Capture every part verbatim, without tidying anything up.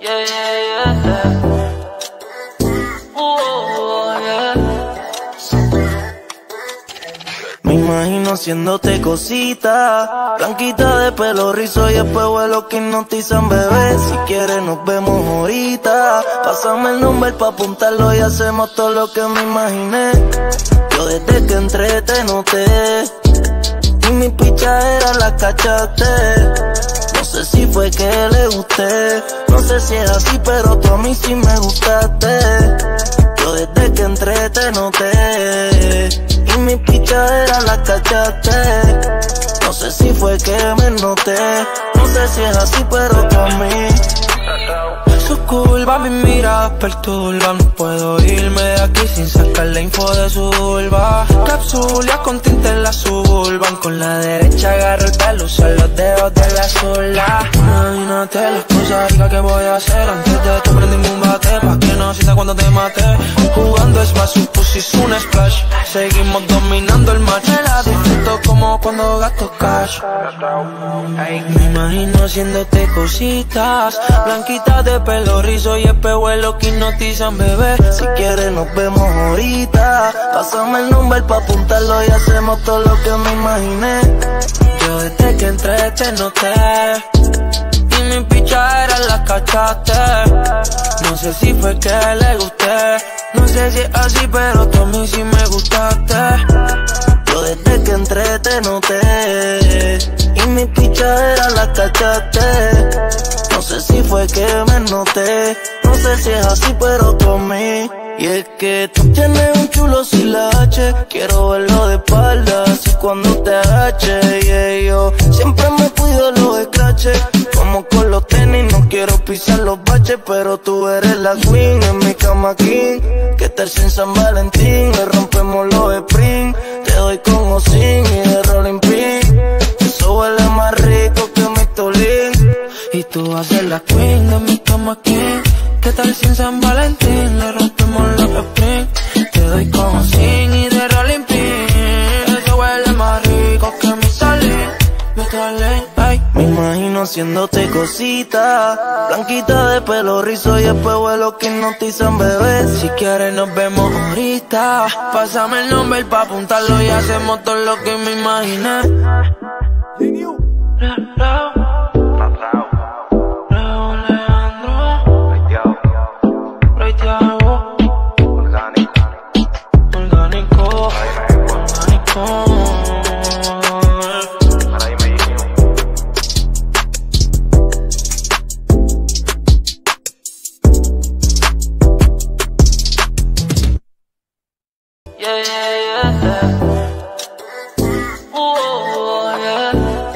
Yeah, yeah, yeah. Ooh, yeah. Me imagino haciéndote cosita, blanquita de pelo rizo y después vuelo que hipnotizan, bebé. Si quieres nos vemos ahorita. Pásame el número pa' apuntarlo y hacemos todo lo que me imaginé. Yo desde que entré te noté y mi pichadera la cachaste. No sé si fue que le gusté, no sé si es así, pero tú a mí sí me gustaste. Yo desde que entré te noté y mi pichadera la cachaste. No sé si fue que me noté, no sé si es así, pero tú a mí. Su curva mi mira perturba, no puedo irme de aquí sin sacar la info de su vulva. Capsulia con tinte en la suburban, con la derecha agarro el pelo, usan los dedos de la sola. Imagínate las cosas ricas que voy a hacer antes de que prendimos un bate, pa' que no sienta cuando te mate. Jugando es más, su pussy es un splash, seguimos dominando el match. Me la disfruto como cuando gasto cash. Me imagino haciéndote cositas, blanquita de pelo rizo y espejuelos que hipnotizan, bebé. Si quieres nos vemos ahorita. Pásame el número pa' apuntarlo y hacemos todo lo que me imaginé. Yo desde que entré te noté y mi pichadera la cachaste. No sé si fue que le gusté, no sé si es así, pero tú a mí sí me gustaste. Yo desde que entré te noté y mi pichadera la cachaste. No sé si fue que me noté, no sé si es así, pero tú a mí. Y es que tú tienes un chulo sin la H, quiero verlo de espalda, así cuando te agaches. Y yo siempre me cuido los escraches, como con los tenis, no quiero pisar los baches. Pero tú eres la queen en mi cama king, que tal si en San Valentín le rompemos los springs. Te doy con Osin y de rolling pin, eso huele más rico que mi tolín. Y tú vas a ser la queen de mi cama king, que tal si en San Valentín le rompemos los springs. Te doy con Osin y de rolling pin, eso huele más rico que mi tolín, mi tolín. Me imagino haciéndote cosita, blanquita de pelo rizo y después vuelo que hipnotizan, bebé. Si quieres nos vemos ahorita. Pásame el número pa' apuntarlo y hacemos todo lo que me imaginé. Yeah, yeah, yeah. Ooh, yeah.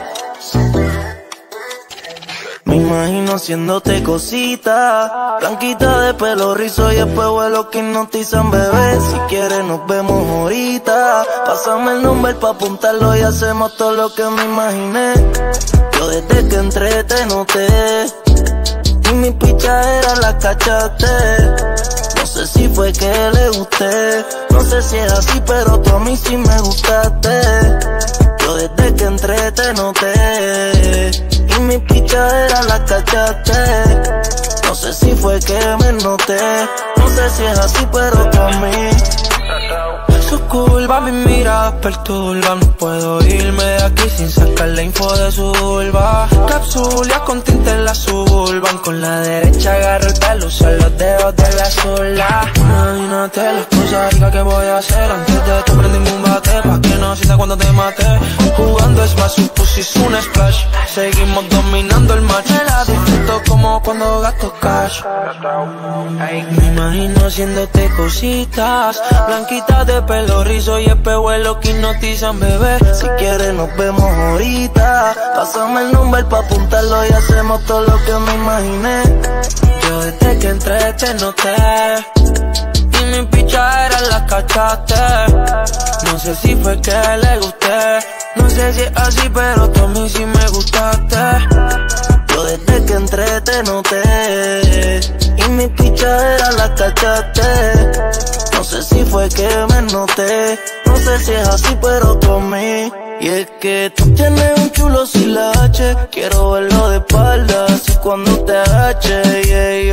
Me imagino haciéndote cosita, blanquita de pelo rizo y después vuelo que hipnotizan, bebé. Si quieres nos vemos ahorita. Pásame el número pa' apuntarlo y hacemos todo lo que me imaginé. Yo desde que entré te noté y mi pichadera la cachaste. No sé si fue que le gusté, no sé si es así, pero tú a mí sí me gustaste. Yo desde que entré te noté y mi pichadera la cachaste. No sé si fue que me noté, no sé si es así, pero tú a mí. Su curva mi mira perturba, no puedo irme de aquí sin sacar la info de su vulva. Capsulia con tinte en la suburban, con la derecha agarro el pelo, usan los dedos de la sola. Imagínate las cosas ricas que voy a hacer antes de que prendimos un bate, pa' que no sienta cuando te mate. Jugando es más, su pussy es un splash, seguimos dominando el match. Me la disfruto como cuando gasto cash. Me imagino haciéndote cositas, blanquita de pelo rizo y espejuelos que hipnotizan, bebé. Si quieres nos vemos ahorita. Pásame el número pa' apuntarlo y hacemos todo lo que me imaginé. Yo desde que entré te noté y mi pichadera la cachaste. No sé si fue que le gusté, no sé si es así, pero tú a mí sí me gustaste. Yo desde que entré te noté y mi pichadera la cachaste. No sé si fue que me noté, no sé si es así, pero tú a mí. Y es que tú tienes un chulo sin la H, quiero verlo de espalda, así cuando te agaches. Yeah,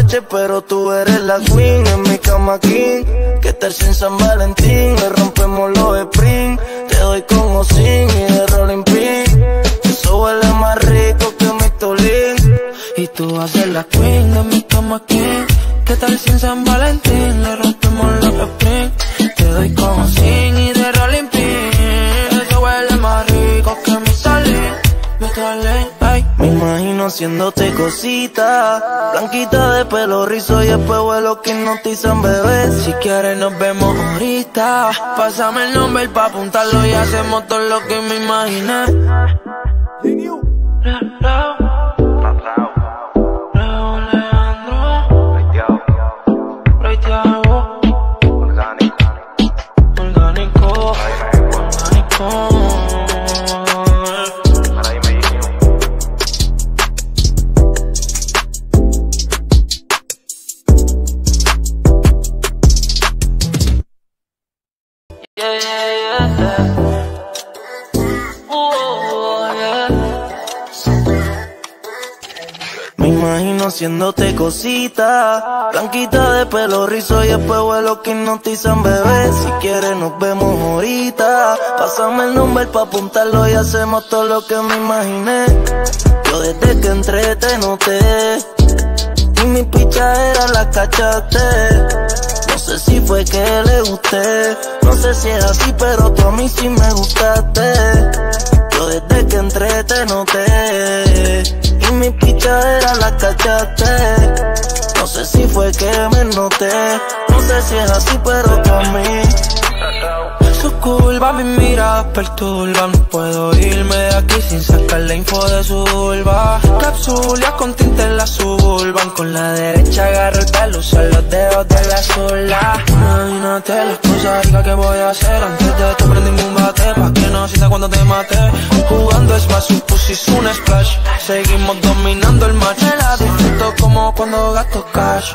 baches, pero tú eres la queen. En mi cama king, que tal si en San Valentín le rompemos los springs. Te doy con Osin y de Rolling Pin. Eso huele más rico que mi tolín. Y tú vas a ser la queen de mi cama king. ¿Qué tal si en San Valentín le rompemos los springs? Te doy con Osin y de Rolling Pin. Eso huele más rico que mi salín, mi salín, ay. Me imagino haciéndote cositas, blanquita de pelo rizo y después vuelo que hipnotizan, bebé. Si quieres nos vemos ahorita. Pásame el nombre pa' apuntarlo y hacemos todo lo que me imaginé. Yeah, yeah, yeah. Ooh, yeah. Me imagino haciéndote cositas, blanquita de pelo rizo y después vuelo que hipnotizan, bebé. Si quieres nos vemos ahorita. Pásame el nombre pa' apuntarlo y hacemos todo lo que me imaginé. Yo desde que entré te noté y mi pichadera la cachaste. No sé si fue que le gusté, no sé si es así, pero tú a mí sí me gustaste. Yo desde que entré te noté y mi pichadera la cachaste. No sé si fue que me noté, no sé si es así, pero tú a mí. Su curva, mi mirada perturba. No puedo irme de aquí sin sacar la info de su vulva. Capsulia con tinte en la suburban. Con la derecha agarro el pelo, usan los dedos de la sola. Imagínate las cosas ricas que voy a hacer. Antes de que prendimos un bate, pa' que no sienta cuando te mate. Jugando es más, su pussy es un splash. Seguimos dominando el match. Me la disfruto como cuando gasto cash.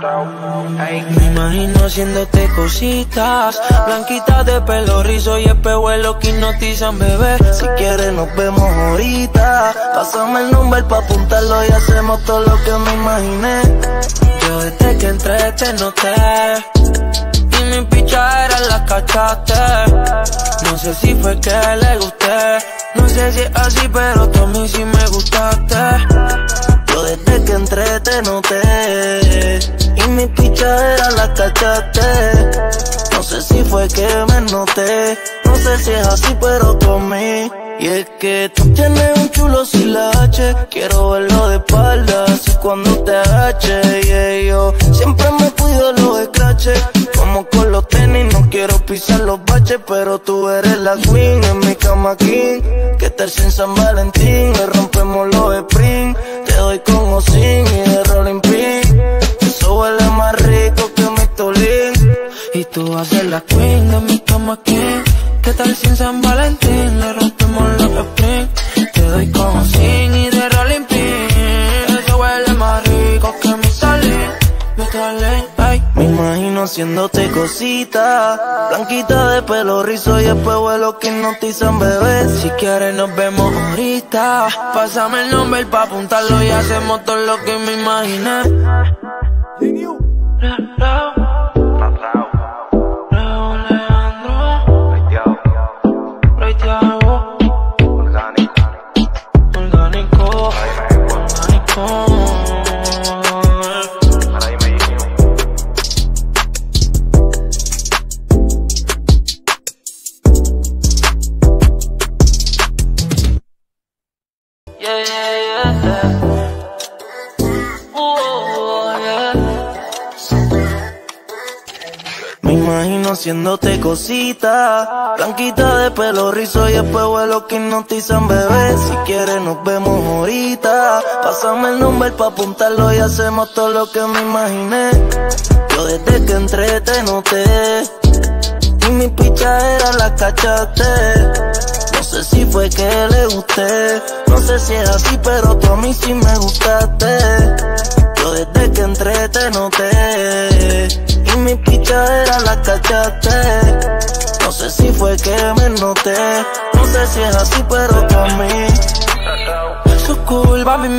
Me imagino haciéndote cositas, blanquitas de pelo rizo y espejuelos que hipnotizan, bebé. Si quieres nos vemos ahorita. Pásame el nombre pa' apuntarlo y hacemos todo lo que me imaginé. Yo desde que entré te noté y mi pichadera la cachaste. No sé si fue que le gusté, no sé si es así, pero tú a mí sí me gustaste. Yo desde que entré te noté y mi pichadera la cachaste. No sé si fue que me noté, no sé si es así, pero tú a mí. Y es que tú tienes un chulo sin la H. Quiero verlo de espaldas así cuando te agaches. Y yo siempre me cuido los scratches, como con los tenis, no quiero pisar los baches. Pero tú eres la queen en mi cama king. Que tal si en San Valentín le rompemos los springs. Te doy con Osin y de Rolling Pin. Eso huele más rico que mi tolín. Y tú vas a ser la queen de mi cama king. ¿Qué tal si en San Valentín le rompemos los springs? Te doy con Osin y de Rolling Pin. Eso huele más rico que mi salín, mi salín, ay. Me imagino haciéndote cositas, blanquita de pelo rizo y después vuelo que hipnotizan, bebé. Si quieres nos vemos ahorita. Pásame el nombre pa' apuntarlo y hacemos todo lo que me imaginé. Yeah, yeah, yeah. Ooh, yeah. Me imagino haciéndote cositas, blanquita de pelo rizo y después vuelo que hipnotizan, bebé. Si quieres nos vemos ahorita. Pásame el nombre pa' apuntarlo y hacemos todo lo que me imaginé. Yo desde que entré te noté y mi pichadera la cachaste. No sé si fue que le gusté, no sé si es así, pero tú a mí sí me gustaste. Yo desde que entré te noté y mi pichadera la cachaste. No sé si fue que me noté, no sé si es así, pero tú a mí. Su curva, mi mirada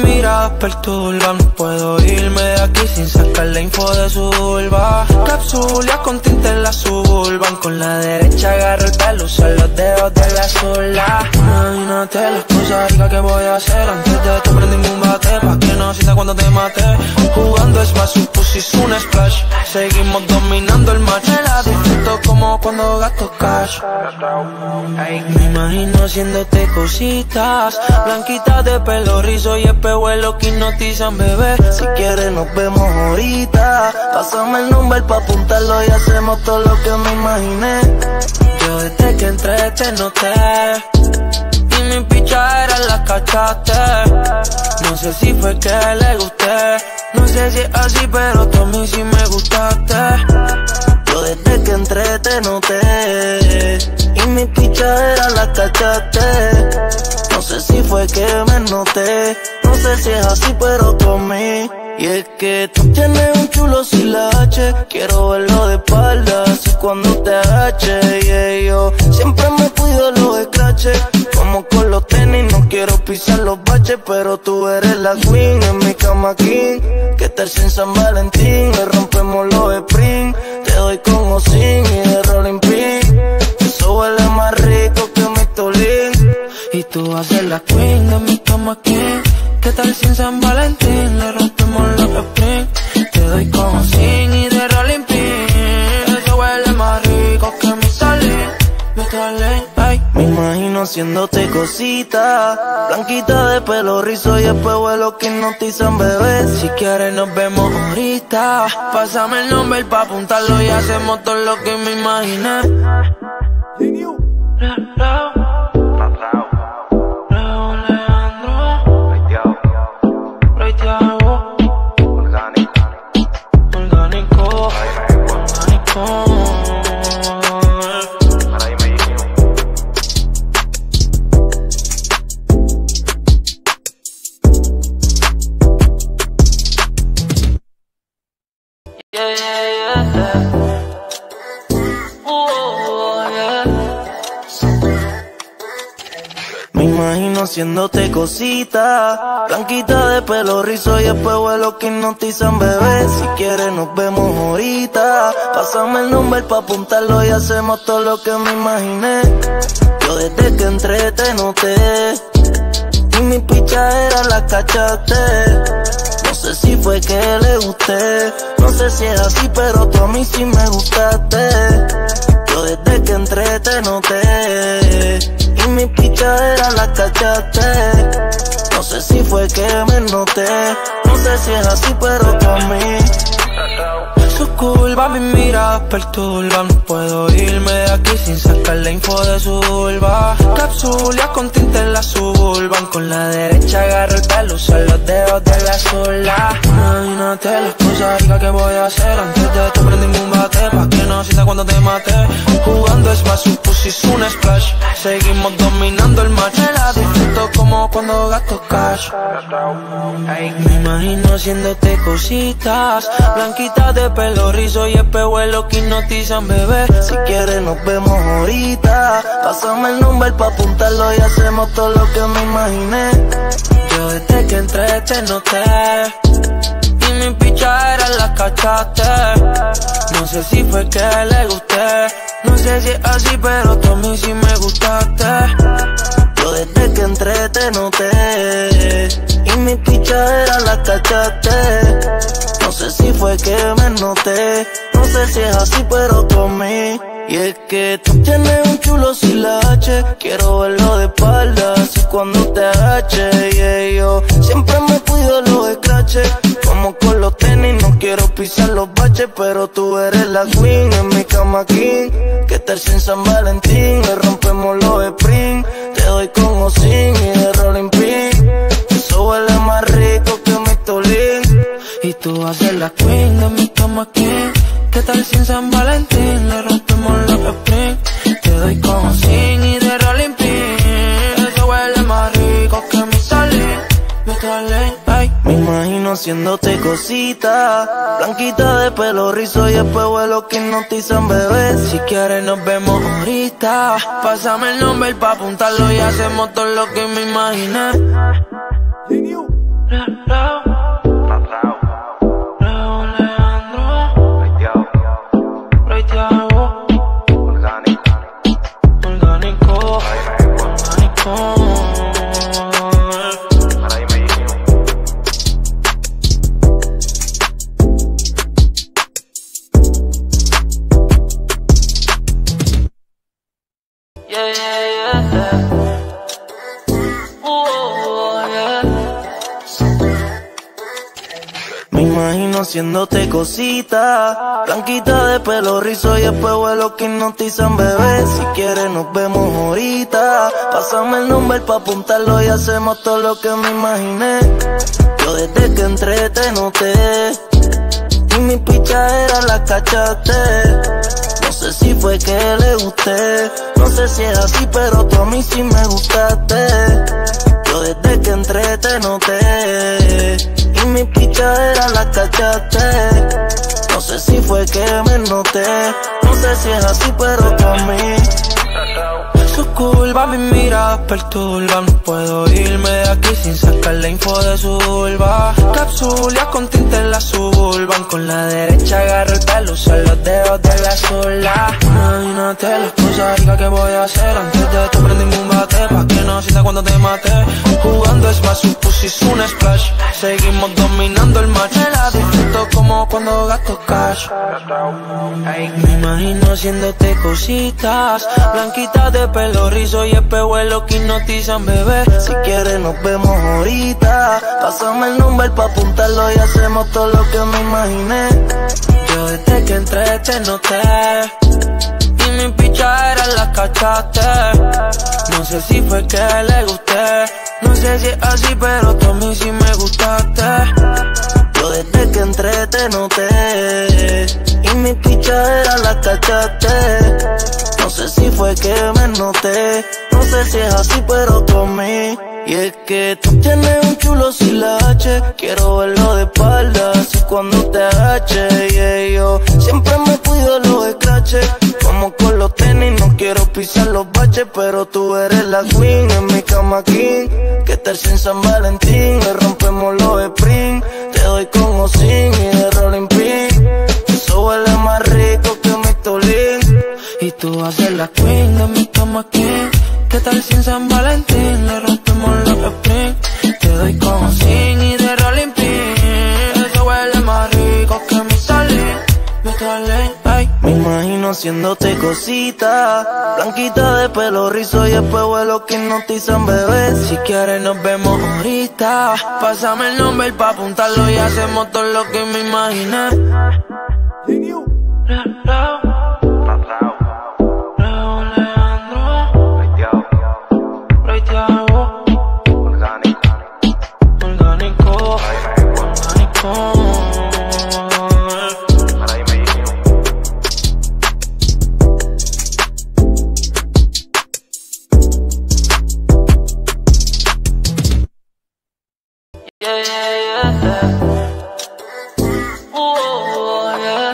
perturba. No puedo irme de aquí sin sacar la info de su vulva. Capsulias con tinte en la suburban. Con la derecha agarro el pelo, usan los dedos de la sola. Imagínate las cosas ricas que voy a hacer. Antes de que prendimos un bate, pa' que no sienta cuando te mate. Jugando es más, su pussy es un splash. Seguimos dominando el match. Me la disfruto como cuando gasto cash. Me imagino haciéndote cositas, blanquitas de pelo rizo y espejuelos que hipnotizan, bebé. Si quieres nos vemos ahorita. Pásame el número pa' apuntarlo y hacemos todo lo que me imaginé. Yo desde que entré te noté y mi pichadera la cachaste. No sé si fue que le gusté, no sé si es así, pero tú a mí sí me gustaste. Yo desde que entré te noté y mi pichadera la cachaste. No sé si fue que me noté, no sé si es así, pero tú a mí. Y es que tú tienes un chulo sin la H. Quiero verlo de espaldas así cuando te agaches. Y yeah, yo siempre me cuido los scratches, como con los tenis, no quiero pisar los baches. Pero tú eres la queen en mi cama king. Que tal si en San Valentín le rompemos los springs? Te doy con o sin y de rolling pin. Eso huele más rico que mi tolín. Y tú vas a ser la queen de mi cama king. ¿Qué tal si en San Valentín le rompemos los springs? Te doy como sin y de rolling pin. Eso huele más rico que mi salín, mi salín, ay. Me imagino haciéndote cositas, blanquita de pelo rizo y espejuelos que hipnotizan, bebé. Si quieres nos vemos ahorita. Pásame el nombre pa' apuntarlo y hacemos todo lo que me imaginé. Yeah, yeah, yeah. Ooh, yeah. Me imagino haciéndote cositas, blanquita de pelo rizo y espejuelos que hipnotizan, bebé. Si quieres nos vemos ahorita. Pásame el número pa' apuntarlo y hacemos todo lo que me imaginé. Yo desde que entré te noté y mi pichadera la cachaste. No sé si fue que le gusté, no sé si es así, pero tú a mí sí me gustaste. Yo desde que entré te noté y mi pichadera la cachaste. No sé si fue que me noté, no sé si es así, pero tú a mí. Su curva, mi mirada perturba. No puedo irme de aquí sin sacar la info de su vulva. Capsulias con tinte en la suburban. Con la derecha agarro el pelo, usan los dedos de la sola. Imagínate las cosas ricas que voy a hacer. Antes de que prendimos un bate, pa' que no sienta cuando te mate. Jugando es más, su pussy es un splash. Seguimos dominando el match. Me la disfruto como cuando gasto cash. Me imagino haciéndote cositas, blanquitas de pelo rizo y espejuelos que hipnotizan, bebé. Si quieres nos vemos ahorita. Pásame el número pa' apuntarlo y hacemos todo lo que me imaginé. Yo desde que entré te noté y mi pichadera la cachaste. No sé si fue que le gusté, no sé si es así, pero tú a mí sí me gustaste. Yo desde que entré te noté y mi pichadera la cachaste. No sé si fue que me noté, no sé si es así, pero tú a mí. Y es que tú tienes un chulo sin la H. Quiero verlo de espaldas así cuando te agaches. Y yeah, yo siempre me cuido los scratches, como con los tenis, no quiero pisar los baches. Pero tú eres la queen en mi cama king. Que tal si en San Valentín le rompemos los springs? Te doy con o sin y de rolling pin. Eso huele más rico que mi tolín. Y tú vas a ser la queen de mi cama king. ¿Qué tal si en San Valentín le rompemos los springs? Te doy como sin y de rolling pin. Eso huele más rico que mi salín, mi salín, ay. Me imagino haciéndote cositas, blanquita de pelo rizo y espejuelos que hipnotizan, bebé. Si quieres nos vemos ahorita. Pásame el nombre pa' apuntarlo y hacemos todo lo que me imaginé. imagino haciéndote cositas. Blanquita de pelo rizo y espejuelos lo que hipnotizan, bebé. Si quieres nos vemos ahorita. Pásame el número pa' apuntarlo y hacemos todo lo que me imaginé. Yo desde que entré te noté y mi pichadera la cachaste. No sé si fue que le gusté, no sé si es así, pero tú a mí sí me gustaste. Yo desde que entré te noté y mi pichadera la cachaste. No sé si fue que me noté, no sé si es así, pero tú a mí. Su curva mi mira perturba. No puedo irme de aquí sin sacar la info de su vulva. Capsulia con tinte en la suburban. Con la derecha agarro el pelo, uso los dedos de la sola. Imagínate las cosas ricas que voy a hacer. Antes de esto prendimos un bate pa' que no sienta cuando te mate. Jugando es más, su pussy es un splash. Seguimos dominando el match. Me la disfruto como cuando gasto cash. Ay, me imagino haciéndote cositas. Blanquita de pelo rizo y espejuelos que hipnotizan, bebé. Si quieres nos vemos ahorita. Pásame el número pa' apuntarlo y hacemos todo lo que me imaginé. Yo desde que entré te noté y mi pichadera la cachaste. No sé si fue que le gusté, no sé si es así, pero tú a mí sí me gustaste. Yo desde que entré te noté y mi pichadera la cachaste. No sé si fue que me noté, no sé si es así, pero tú a mí. Y es que tú tienes un chulo sin la H. Quiero verlo de espalda, así cuando te agaches. Y yeah, yo siempre me cuido los scratches. Como con los tenis, no quiero pisar los baches. Pero tú eres la queen, en mi cama king. Que tal si en San Valentín le rompemos los springs. Te doy con o sin y de rolling pin. Eso huele más rico que mi tolín. Y tú vas a ser la queen de mi cama king. ¿Qué tal si en San Valentín le rompemos los springs? Te doy como sin y de rolling pin. Eso huele más rico que mi talín, mi talín, ay. Me imagino haciéndote cositas. Blanquita de pelo rizo y espejuelos que hipnotizan, bebé. Si quieres nos vemos ahorita. Pásame el nombre pa' apuntarlo y hacemos todo lo que me imaginé. Yeah, yeah, yeah. Ooh, yeah.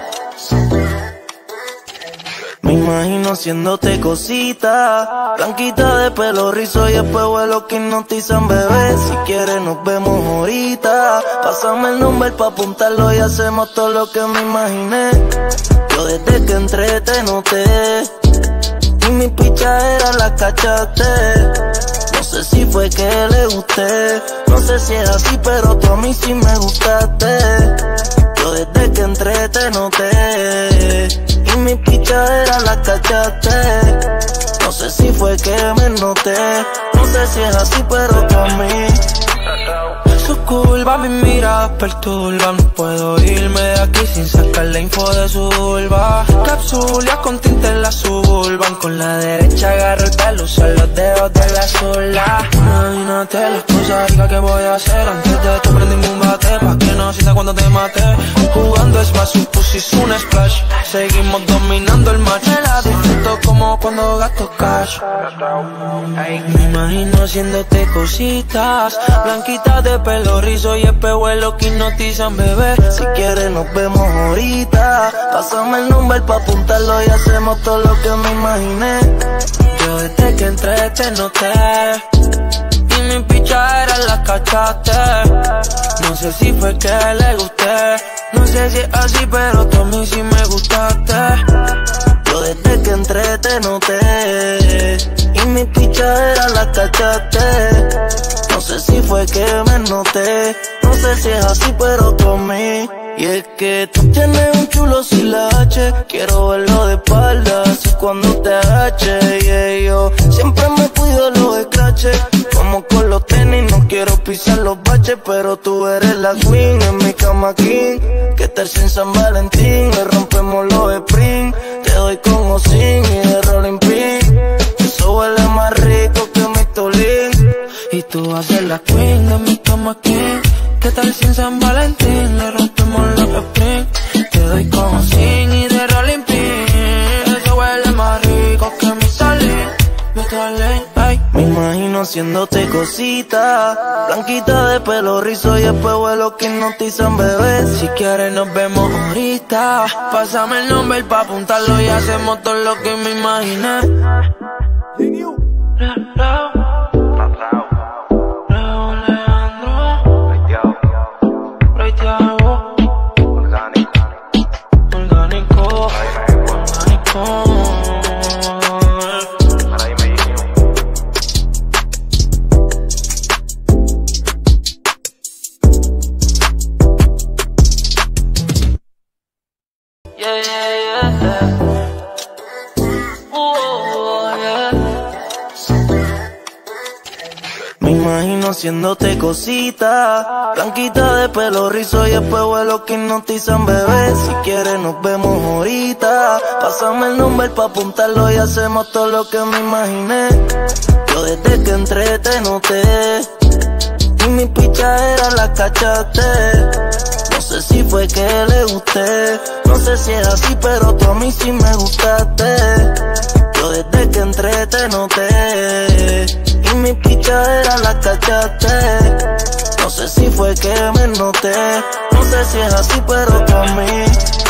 Me imagino haciéndote cositas. Blanquita de pelo rizo y espejuelos que hipnotizan, bebé. Si quieres nos vemos ahorita. Pásame el número pa' apuntarlo y hacemos todo lo que me imaginé. Yo desde que entré te noté y mi pichadera la cachaste. No sé si fue que le gusté, no sé si es así, pero tú a mí sí me gustaste. Yo desde que entré te noté y mi pichadera la cachaste. No sé si fue que me noté, no sé si es así, pero tú a mí. Su curva mi mira perturba. No puedo irme de aquí sin sacar la info de su vulva. Capsulia con tinte en la suburban. Con la derecha agarro el pelo, uso los dedos de la sola. Imagínate las cosas ricas que voy a hacer. Antes de esto prendimos un bate pa' que no sienta cuando te mate. Jugando es más, su pussy es un splash. Seguimos dominando el match. Me la disfruto como cuando gasto cash. Ay, me imagino haciéndote cositas. Blanquita de pelo rizo y espejuelos que hipnotizan, bebé. Si quieres nos vemos ahorita. Pásame el número pa' apuntarlo y hacemos todo lo que me imaginé. Yo desde que entré te noté y mi pichadera la cachaste. No sé si fue que le gusté, no sé si es así, pero tú a mí sí me gustaste. Yo desde que entré te noté y mi pichadera la cachaste. No sé si fue que me noté, no sé si es así, pero tú a mí. Y es que tú tienes un chulo sin la H. Quiero verlo de espalda, así cuando te agaches. Y yeah, yo siempre me cuido los scratches. Vamos con los tenis, no quiero pisar los baches, pero tú eres la queen, en mi cama king. Que tal sin San Valentín, le rompemos los springs. Te doy con o sin y de rolling pin. Eso huele más rico que mi tolín. Y tú vas a ser la queen de mi cama king. ¿Qué tal sin San Valentín? Le rompemos los springs. Te doy con sin y de rolling pin. Eso huele más rico que mi salín, mi salín, ay. Me imagino haciéndote cositas, blanquita de pelo rizo y después vuelo que hipnotizan, bebé. Si quieres nos vemos ahorita. Pásame el nombre pa' apuntarlo y hacemos todo lo que me imaginé. Yeah, yeah, yeah. Ooh, yeah. Me imagino haciéndote cositas, blanquita de pelo rizo y después vuelo que hipnotizan, bebé. Si quieres nos vemos ahorita. Pásame el nombre pa' apuntarlo y hacemos todo lo que me imaginé. Yo desde que entré te noté y mi pichadera la cachaste. No sé si fue que le gusté, no sé si es así, pero tú a mí sí me gustaste. Yo desde que entré te noté y mi pichadera la cachaste. No sé si fue que me noté, no sé si es así, pero tú a mí.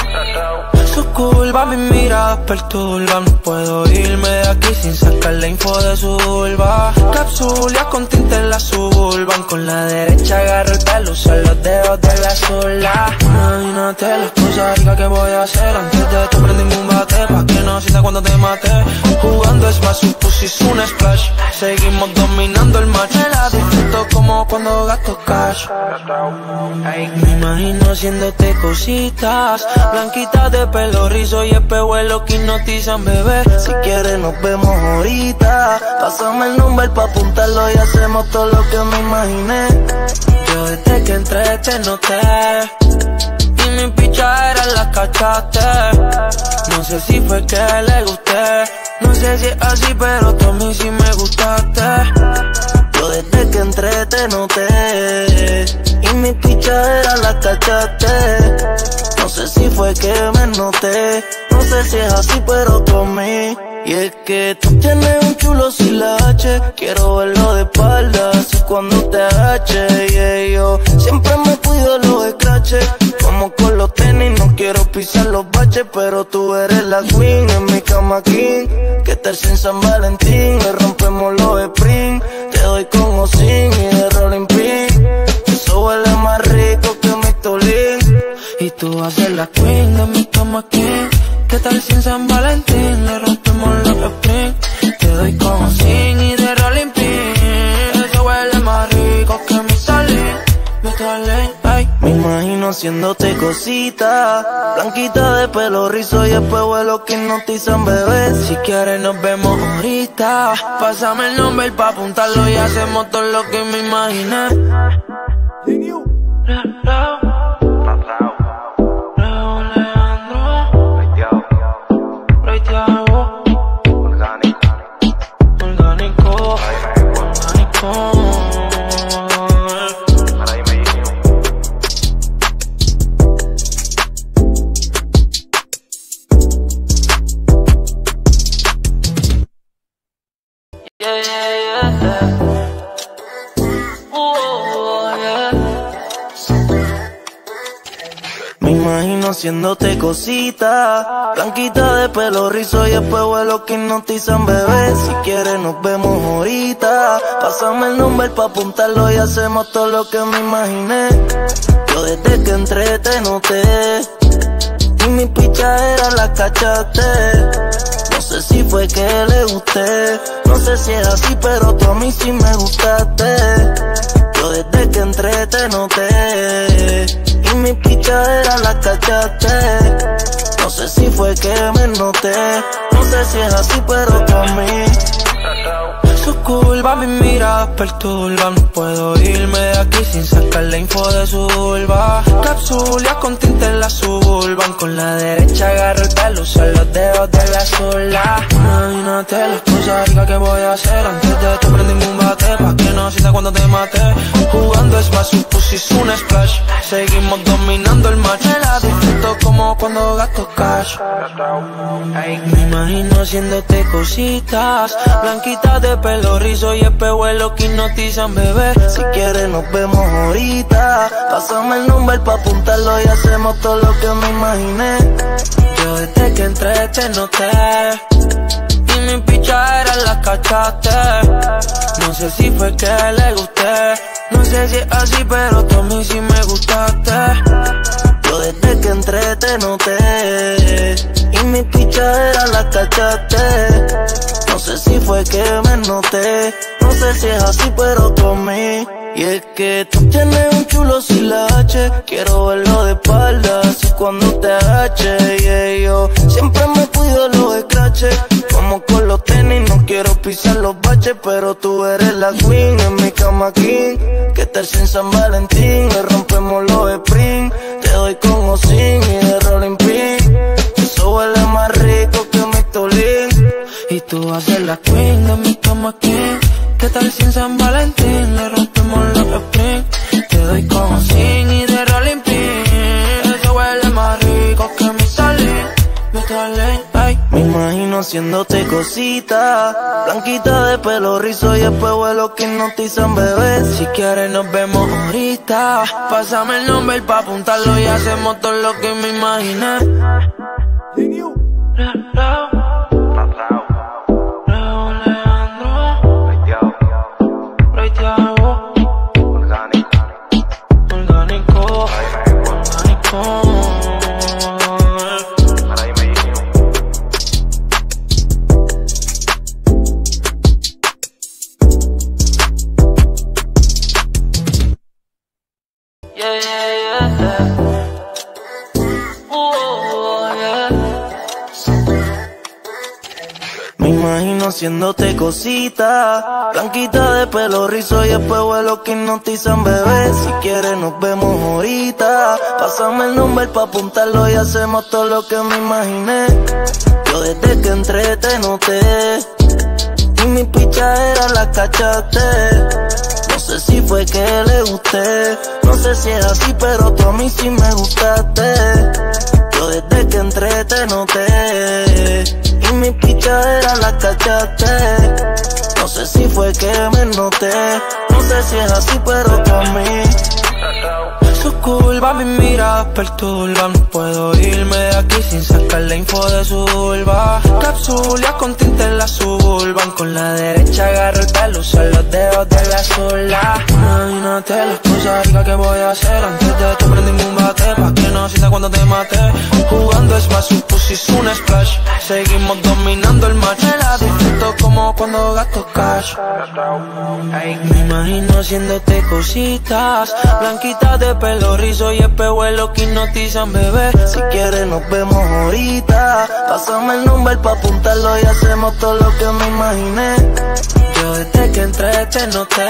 Su curva mi mira perturba. No puedo irme de aquí sin sacar la info de su vulva. Capsulia con tinte en la suburban. Con la derecha agarro el pelo, usan los dedos de la sola. Imagínate las cosas ricas que voy a hacer antes de tu prending un bate, pa' que no sienta cuando te mate. Jugando es más, su pussy es un splash. Seguimos dominando el match. Me la disfruto como cuando gasto cash. Ay, me imagino haciéndote cositas, blanquita de pelo rizo y espejuelos que hipnotizan, bebé. Si quieres nos vemos ahorita. Pásame el número pa' apuntarlo y hacemos todo lo que me imaginé. Yo desde que entré te noté y mi pichadera la cachaste. No sé si fue que le gusté, no sé si es así, pero tú a mí sí me gustaste. Yo desde que entré te noté y mi pichadera la cachaste. No sé si fue que me noté, no sé si es así, pero tú a mí. Y es que tú tienes un chulo sin la H, quiero verlo de espalda, así cuando te agaches. Yeah, yo siempre me cuido los scratches, como con los tenis, no quiero pisar los baches, pero tú eres la queen, en mi cama king. Que tal sin San Valentín, le rompemos los springs. Te doy con o sin y de rolling pin. Eso huele más rico que mi tolín. Y tú vas a ser la queen de mi cama king. ¿Qué tal sin San Valentín? Le rompemos los springs. Te doy con sin y de rolling pin. Eso huele más rico que mi salín, mi salín, ay. Me imagino haciéndote cositas, blanquita de pelo rizo y después vuelo que hipnotizan, bebé. Si quieres nos vemos ahorita. Pásame el nombre pa' apuntarlo y hacemos todo lo que me imaginé. Yeah, yeah, yeah. Ooh, yeah. Me imagino haciéndote cositas, blanquita de pelo rizo y después vuelo que hipnotizan, bebé. Si quieres nos vemos ahorita. Pásame el número pa' apuntarlo y hacemos todo lo que me imaginé. Yo desde que entré te noté y mi pichadera la cachaste. No sé si fue que le gusté, no sé si es así, pero tú a mí sí me gustaste. Yo desde que entré te noté y mi pichadera la cachaste. No sé si fue que me noté, no sé si es así, pero tú a mí. Su curva mi mirada perturba. No puedo irme de aquí sin sacar la info de su vulva. Capsulia con tinte en la suburban. Con la derecha agarro el pelo, usan los dedos de la sola. Imagínate las cosas ricas que voy a hacer. Antes de tu prendí un bate, pa' que no sienta cuando te mate. Jugando es más, su pussy es un splash. Seguimos dominando el match. Me la disfruto como cuando gasto cash. Ay, me imagino haciéndote cositas. Blanquita de pelo rizo y espejuelos que hipnotizan, bebé. Si quieres nos vemos ahorita. Pásame el número pa' apuntarlo y hacemos todo lo que me imaginé. Yo desde que entré te noté y mi pichadera la cachaste. No sé si fue que le gusté, no sé si es así, pero tú a mí sí me gustaste. Yo desde que entré te noté y mi pichadera la cachaste. No sé si fue que me noté, no sé si es así, pero tú a mí. Y es que tú tienes un chulo sin la H. Quiero verlo de espalda, así cuando te agaches. Y yo siempre me cuido los scratches. Como con los tenis, no quiero pisar los baches. Pero tú eres la queen en mi cama king. Que tal si en San Valentín le rompemos los springs. Te doy con o sin y de rolling pin. Eso huele más rico que mi tolín. Y tú vas a ser la queen de mi cama king. ¿Qué tal si en San Valentín le rompemos los springs? Te doy con sin y de rolling pin. Eso huele más rico que mi salín, mi salín, ay. Me imagino haciéndote cositas. Blanquita de pelo rizo y espejuelos que hipnotizan, bebé. Si quieres nos vemos ahorita. Pásame el nombre pa' apuntarlo y hacemos todo lo que me imaginé. Yeah, yeah, yeah. Ooh, yeah. Me imagino haciéndote cositas. Blanquita de pelo rizo y espejuelos que hipnotizan, bebé. Si quieres nos vemos ahorita. Pásame el número pa' apuntarlo y hacemos todo lo que me imaginé. Yo desde que entré te noté y mi pichadera la cachaste. No sé si fue que le gusté, no sé si es así, pero tú a mí sí me gustaste. Yo desde que entré te noté y mi pichadera la cachaste. No sé si fue que me noté, no sé si es así, pero tú a mí. Su curva mi mirada perturba. No puedo irme de aquí sin sacar la info de su vulva. Capsulia con tinte en la suburban. Con la derecha agarro el pelo, usan los dedos de la sola. Imagínate las cosas ricas que voy a hacer. Antes de tu prendí un bate, pa' que no sienta cuando te mate. Jugando es más, su pussy es un splash. Seguimos dominando el match. Me la disfruto como cuando gasto cash. Ay, me imagino haciéndote cositas. Blanquita de pelo rizo y espejuelos que hipnotizan, bebé. Si quieres nos vemos ahorita. Pásame el número pa' apuntarlo y hacemos todo lo que me imaginé. Yo desde que entré te noté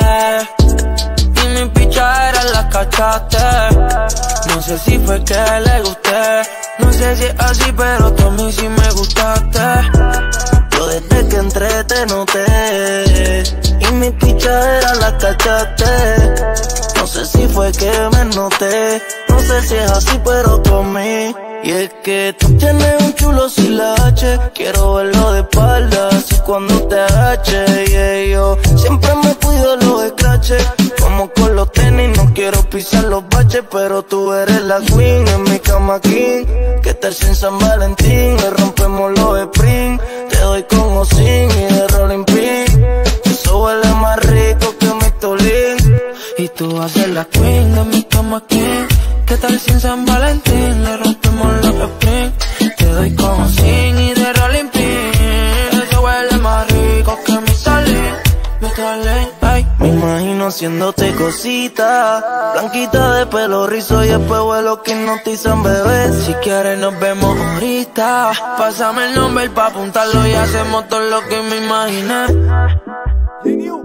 y mi pichadera la cachaste. No sé si fue que le gusté, no sé si es así, pero tú a mí sí me gustaste. Yo desde que entré te noté y mi pichadera la cachaste. No sé si fue que me noté, no sé si es así, pero tú a mí. Y es que tú tienes un chulo sin la H. Quiero verlo de espalda, así cuando te agaches. Y yo siempre me cuido los scratches. Como con los tenis, no quiero pisar los baches. Pero tú eres la queen en mi cama king. Que tal si en San Valentín le rompemos los springs. Te doy con o sin y de rolling pin. Eso huele más rico que mi tolín. Y tú vas a ser la queen de mi cama king. ¿Qué tal si en San Valentín le rompemos los springs? Te doy con sin y de rolling pin. Eso huele más rico que mi salín, mi salín, ay. Me imagino haciéndote cositas. Blanquita de pelo rizo y espejuelos que hipnotizan, bebé. Si quieres nos vemos ahorita. Pásame el nombre pa' apuntarlo y hacemos todo lo que me imaginé.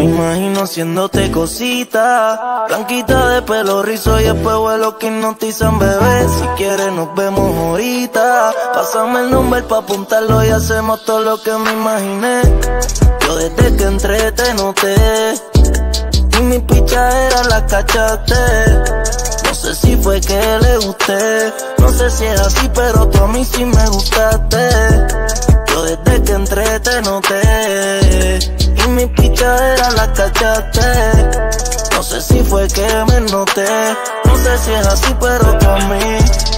Me imagino haciéndote cosita, blanquita de pelo rizo y después vuelo que hipnotizan, bebé. Si quieres nos vemos ahorita, pásame el número pa' apuntarlo y hacemos todo lo que me imaginé. Yo desde que entré te noté y mi pichadera la cachaste. No sé si fue que le gusté, no sé si es así, pero tú a mí sí me gustaste. Yo desde que entré te noté y mi pichadera la cachaste. No sé si fue que me noté, no sé si es así, pero tú a mí.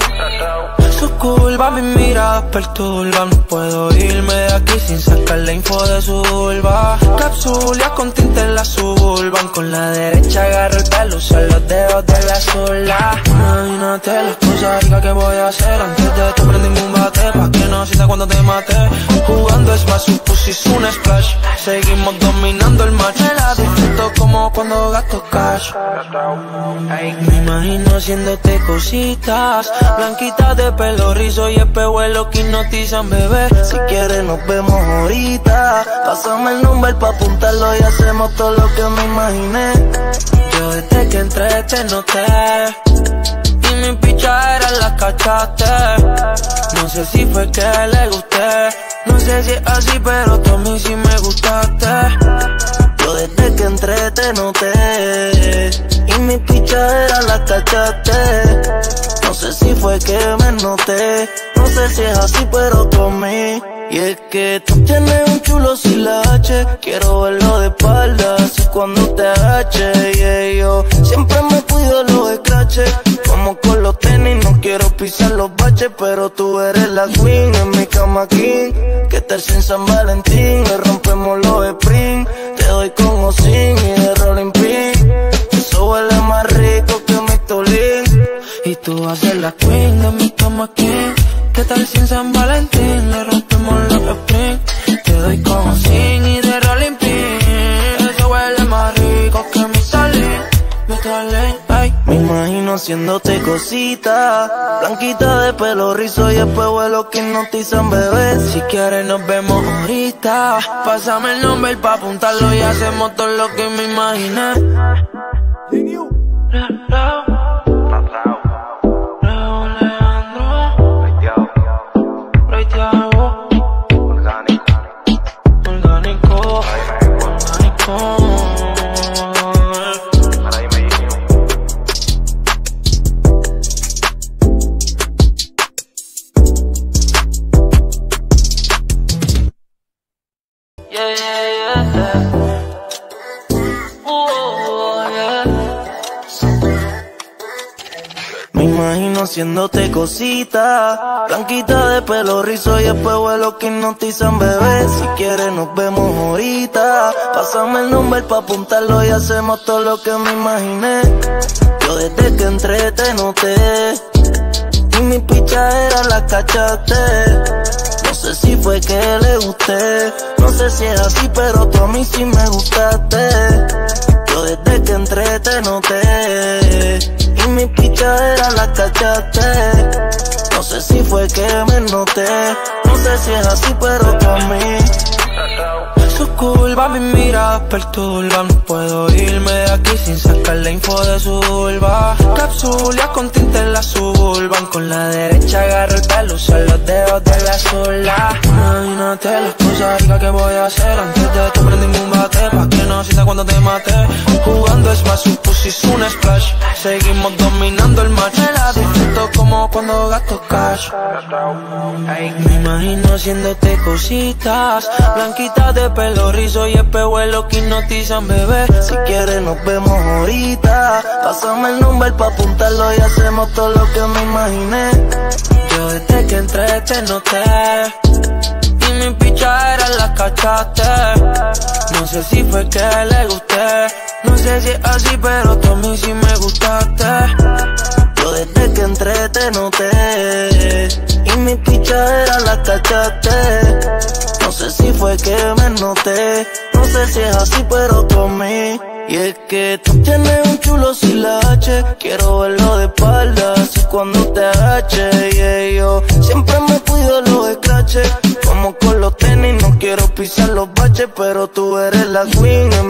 Su curva mi mira perturba, no puedo irme de aquí sin sacar la info de su vulva. Capsulia con tinte en la suburban, con la derecha agarro el pelo, usan los dedos de la sola. Imagínate las cosas ricas que voy a hacer antes de que prendí un bate, pa' que no sienta cuando te mate. Jugando es más, su pussy es un splash, seguimos dominando el match. Me la disfruto como cuando gasto cash. Me imagino haciéndote cositas, blanquita de pelo rizo y espejuelos que hipnotizan, bebé. Si quieres nos vemos ahorita, pásame el número pa' apuntarlo y hacemos todo lo que me imaginé. Yo desde que entré te noté y mi pichadera la cachaste. No sé si fue que le gusté, no sé si es así, pero tú a mí sí me gustaste. Yo desde que entré te noté y mi pichadera la cachaste. No sé si fue que me noté, no sé si es así, pero tú a mí. Y es que tú tienes un chulo sin la H, quiero verlo de espalda, así cuando te agaches. Y yo siempre me cuido los scratches, como con los tenis, no quiero pisar los baches. Pero tú eres la queen, en mi cama king, que tal si en San Valentín le rompemos los springs. Te doy con Osin y de rolling pin, eso huele más rico que mi tolín. Y tú vas a ser la queen de mi cama king, ¿qué tal si en San Valentín le rompemos los springs? Te doy con Sin y de rolling pin, eso huele más rico que mi salín, mi talín, ay. Me imagino haciéndote cosita, blanquita de pelo rizo y después vuelo que hipnotizan, bebé. Si quieres nos vemos ahorita, pásame el nombre pa' apuntarlo y hacemos todo lo que me imaginé. Yeah, yeah, yeah. Ooh, yeah. Me imagino haciéndote cosita, blanquita de pelo rizo y después vuelo que hipnotizan, bebé. Si quieres nos vemos ahorita, pásame el número pa' apuntarlo y hacemos todo lo que me imaginé. Yo desde que entré te noté y mi pichadera la cachaste. No sé si fue que le gusté, no sé si es así, pero tú a mí sí me gustaste. Yo desde que entré te noté y mi pichadera la cachaste. No sé si fue que me noté, no sé si es así, pero tú a mí. Su curva mi mira perturba, no puedo irme de aquí sin sacar la info de su vulva. Capsulia con tinte en la suburban, con la derecha agarro el pelo, usan los dedos de la sola. Imagínate las cosas ricas que voy a hacer antes de que prendí un bate, pa' que no sienta cuando te mate. Jugando es más, su pussy es un splash, seguimos dominando el match. Me la disfruto como cuando gasto cash. Me imagino haciéndote cositas, blanquita de pelo rizo y espejuelos que hipnotizan, bebé. Si quieres nos vemos ahorita, pásame el número pa' apuntarlo y hacemos todo lo que me imaginé. Yo desde que entré te noté y mi pichadera la cachaste. No sé si fue que le gusté, no sé si es así, pero tú a mí sí me gustaste. Yo desde que entré te noté y mi pichadera la cachaste. No sé si fue que me noté, no sé si es así, pero tú a mí. Y es que tú tienes un chulo sin la H, quiero verlo de espalda, así cuando te agaches. Y yo siempre me cuido los scratches, como con los tenis, no quiero pisar los baches. Pero tú eres la queen, en mi cama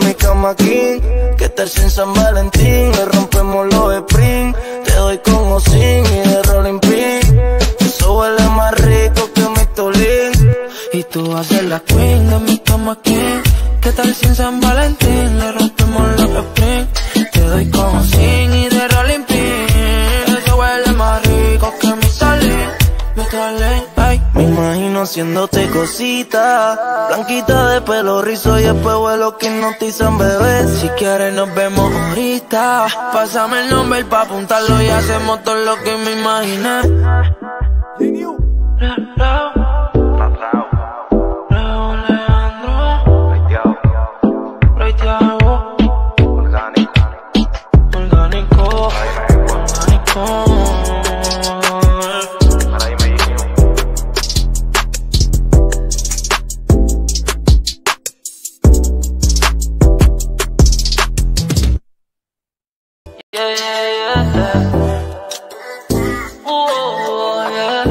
cama king. Que tal si en San Valentín le rompemos los springs? Te doy con Osin y de Rolling Pin. Eso huele más rico que mi tolín. Y tú vas a ser la queen de mi cama king. ¿Qué tal si en San Valentín le rompemos los springs? Te doy con Osin y de Rolling Pin. Eso huele más rico que mi salín, mi salín, ay. Me imagino haciéndote cositas, blanquita de pelo rizo y después vuelo que hipnotizan, bebé. Si quieres nos vemos ahorita. Pásame el nombre pa' apuntarlo y hacemos todo lo que me imaginé. Yeah, yeah, yeah. Ooh, yeah.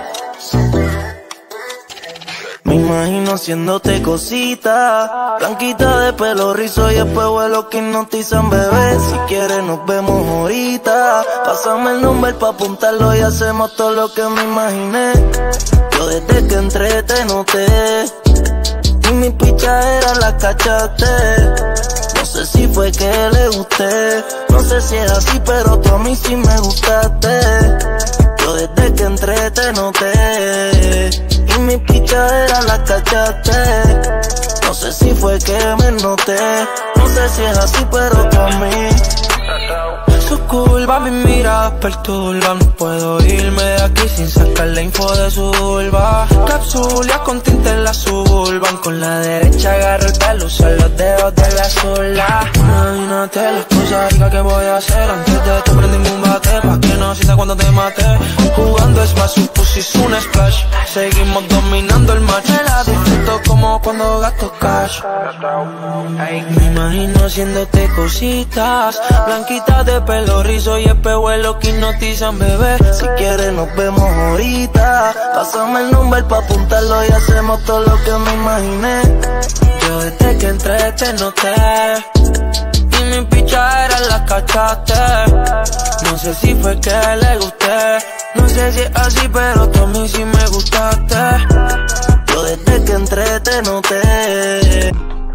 Me imagino haciéndote cositas, blanquita de pelo rizo y después vuelo que hipnotizan, bebé. Si quieres nos vemos ahorita. Pásame el nombre pa' apuntarlo y hacemos todo lo que me imaginé. Yo desde que entré te noté y mi pichadera la cachaste. No sé si fue que le gusté, no sé si es así, pero tú a mí sí me gustaste. Yo desde que entré te noté y mi pichadera la cachaste. No sé si fue que me noté, no sé si es así, pero tú a mí. Su culpa mi mira perturba. No puedo irme de aquí sin sacar la info de su vulva. Capsulia con tinte en la suburban. Con la derecha agarro el pelo, usan los dedos de la sola. Imagínate las cosas ricas que voy a hacer. Antes de tu prendí un bate pa' que no sienta cuando te mate. Jugando es más, su pussy es un splash. Seguimos dominando el match. Me la disfruto como cuando gasto cash. Me imagino haciéndote cositas, blanquitas de pelo rizo y espejuelos que hipnotizan, bebé. Si quieres nos vemos ahorita. Pásame el nombre pa' apuntarlo y hacemos todo lo que me imaginé. Yo desde que entré te noté y mi pichadera la cachaste. No sé si fue que le gusté, no sé si es así, pero tú a mí sí me gustaste. Yo desde que entré te noté.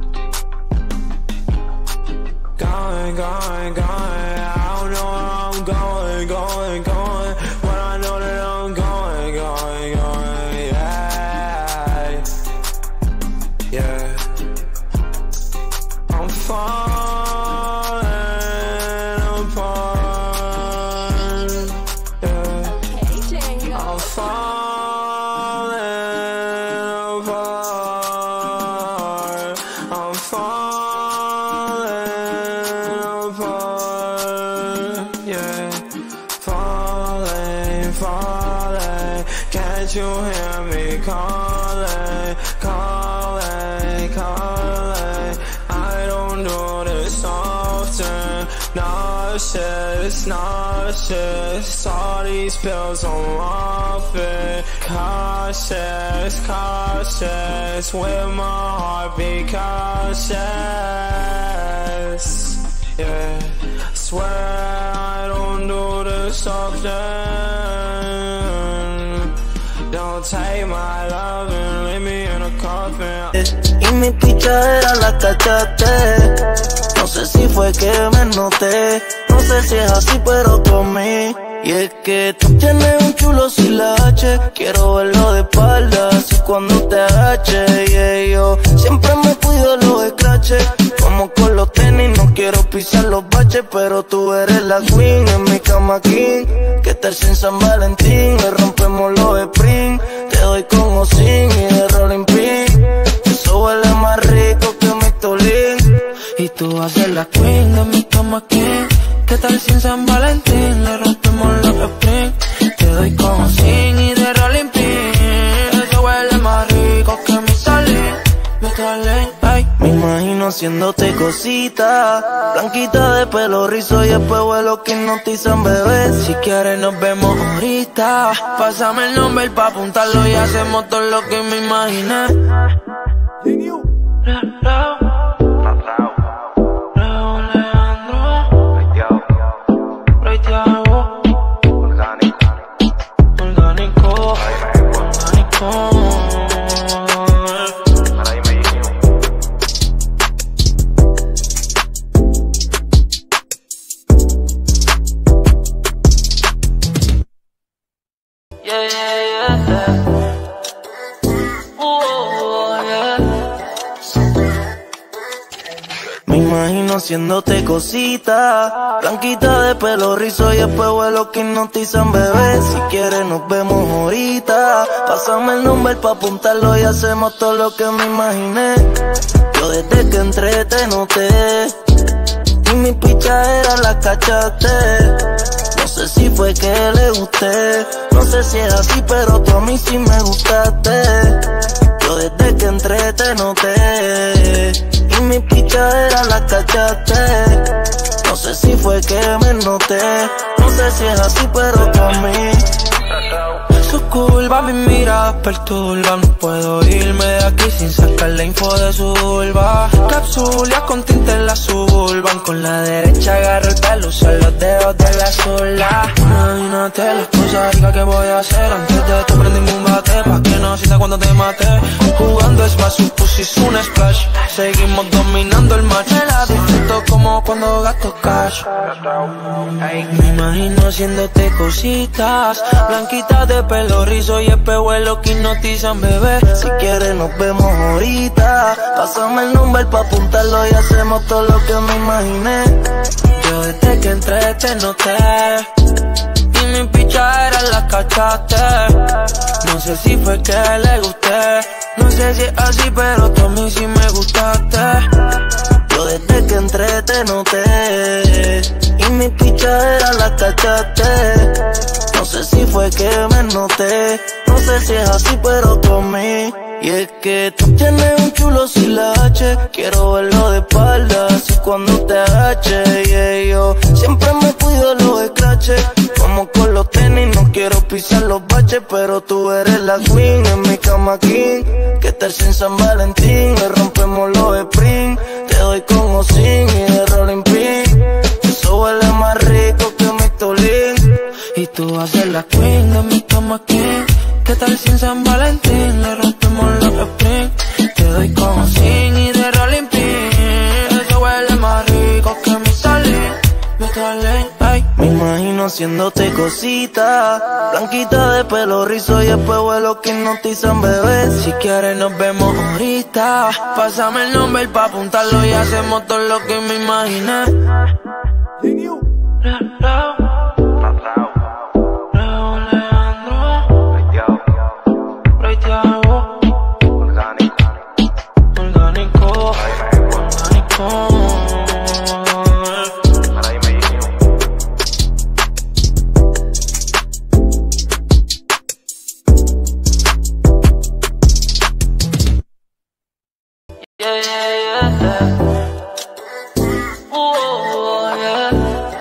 Going, going, going, I don't know where I'm going, going, going, but I know that I'm going, going, going, yeah, yeah. I'm falling apart, yeah. I'm falling apart, I'm falling apart, yeah. Falling, falling, can't you hear me calling, calling, calling? I don't do this often. Nauseous, nauseous, all these pills I'm off it. Cautious, cautious, with my heart be cautious, yeah. Swear I don't do this often. Don't take my love and leave me in a coffin. Y mi pichadera la cachaste. No sé si fue que me noté, no sé si es así, pero tú a mí. Y es que tú tienes un chulo sin la H. Quiero verlo de espaldas y cuando te agaches, yeah, yo siempre me cuido los scratches. Como con los tenis, no quiero pisar los baches, pero tú eres la queen en mi cama king. Que tal si en San Valentín le rompemos los springs? Te doy con Osin y de Rolling Pin. Eso huele más rico que mi tolín. Y tú vas a ser la queen de mi cama king. ¿Qué tal si en San Valentín le rompemos los springs? Te doy con Osin y de Rolling Pin. Eso huele más rico que mi salín, mi salín, ay. Me imagino haciéndote cositas, blanquita de pelo rizo y después vuelo que hipnotizan, bebé. Si quieres nos vemos ahorita. Pásame el nombre pa' apuntarlo y hacemos todo lo que me imaginé. Yeah, yeah, yeah. Ooh, yeah. Me imagino haciéndote cosita, blanquita de pelo rizo y después vuelo que hipnotizan, bebé. Si quieres nos vemos ahorita, pásame el número pa' apuntarlo y hacemos todo lo que me imaginé. Yo desde que entré te noté y mi pichadera la cachaste. No sé si fue que le gusté, no sé si es así, pero tú a mí sí me gustaste. Yo desde que entré te noté y mi pichadera la cachaste. No sé si fue que me noté, no sé si es así, pero tú a mí. Su curva mi mira perturba, no puedo irme de aquí sin sacar la info de su vulva. Capsulia con tinte en la suburban, con la derecha agarro el pelo, uso los dedos de la sola. Imagínate las cosas ricas que voy a hacer antes de tu prendí un bate, pa' que no sienta cuando te mate. Jugando es más, su pussy es un splash, seguimos dominando el match. Me la disfruto como cuando gasto cash. Me imagino haciéndote cositas, blanquitas de pelo rizo y espejuelos que hipnotizan, bebé. Si quieres nos vemos ahorita, pásame el número pa' apuntarlo y hacemos todo lo que me imaginé. Yo desde que entré te noté y mi pichadera la cachaste. No sé si fue que le gusté, no sé si es así, pero tú a mí sí me gustaste. Yo desde que entré te noté y mi pichadera la cachaste. No sé si fue que me noté, no sé si es así, pero tú a mí. Y es que tú tienes un chulo sin la H, quiero verlo de espaldas y cuando te agaches. Yeah, yo siempre me cuido los scratches, como con los tenis, no quiero pisar los baches. Pero tú eres la queen en mi cama king, que tal sin San Valentín, le rompemos los springs. Te doy con o sin y de rolling pin, eso huele más rico que mi tolín. Y tú vas a ser la queen de mi cama king, ¿qué tal sin San Valentín? Le rompemos los springs. Te doy como sin y de rolling pin, eso huele más rico que mi salín, mi salín, ay. Me imagino haciéndote cosita, blanquita de pelo rizo y después vuelo que hipnotizan, bebé. Si quieres nos vemos ahorita, pásame el número pa' apuntarlo y hacemos todo lo que me imaginé. Yeah, yeah, yeah. Ooh, yeah.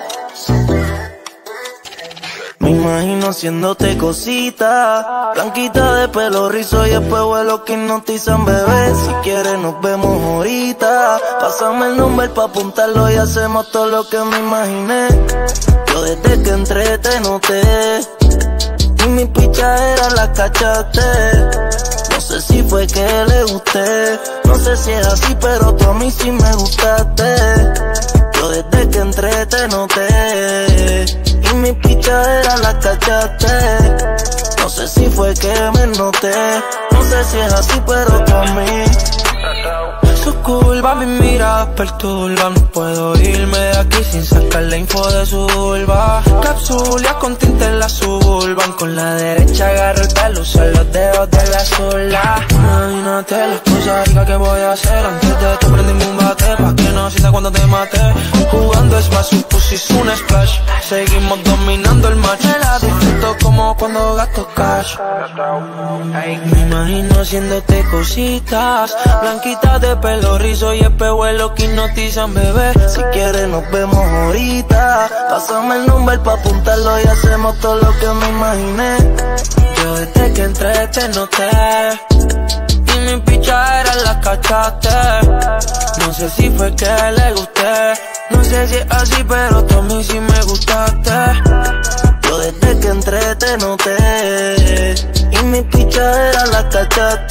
Me imagino haciéndote cosita, blanquita de pelo rizo y después vuelo que hipnotizan, bebé. Si quieres nos vemos ahorita, pásame el número pa' apuntarlo y hacemos todo lo que me imaginé. Yo desde que entré te noté y mi pichadera la cachaste. No sé si fue que le gusté, no sé si es así, pero tú a mí sí me gustaste. Yo desde que entré te noté y mi pichadera la cachaste. No sé si fue que me noté, no sé si es así, pero tú a mí. Su curva mi mira perturba, no puedo irme de aquí sin sacar la info de su vulva. Capsulia con tinte en la suburban, con la derecha agarro el pelo, uso los dedos de la sola. Imagínate las cosas ricas que voy a hacer antes de tu prendí un bate, pa' que no sienta cuando te mate. Jugando es más, su pussy es un splash, seguimos dominando el match. Me la disfruto como cuando gasto cash. Me imagino haciéndote cositas, blanquitas de pelo rizo y espejuelos que hipnotizan, bebé. Si quieres nos vemos ahorita, pásame el número pa' apuntarlo y hacemos todo lo que me imaginé. Yo desde que entré te noté y mi pichadera la cachaste. No sé si fue que le gusté, no sé si es así, pero tú a mí sí me gustaste. Yo desde que entré te noté y mi pichadera la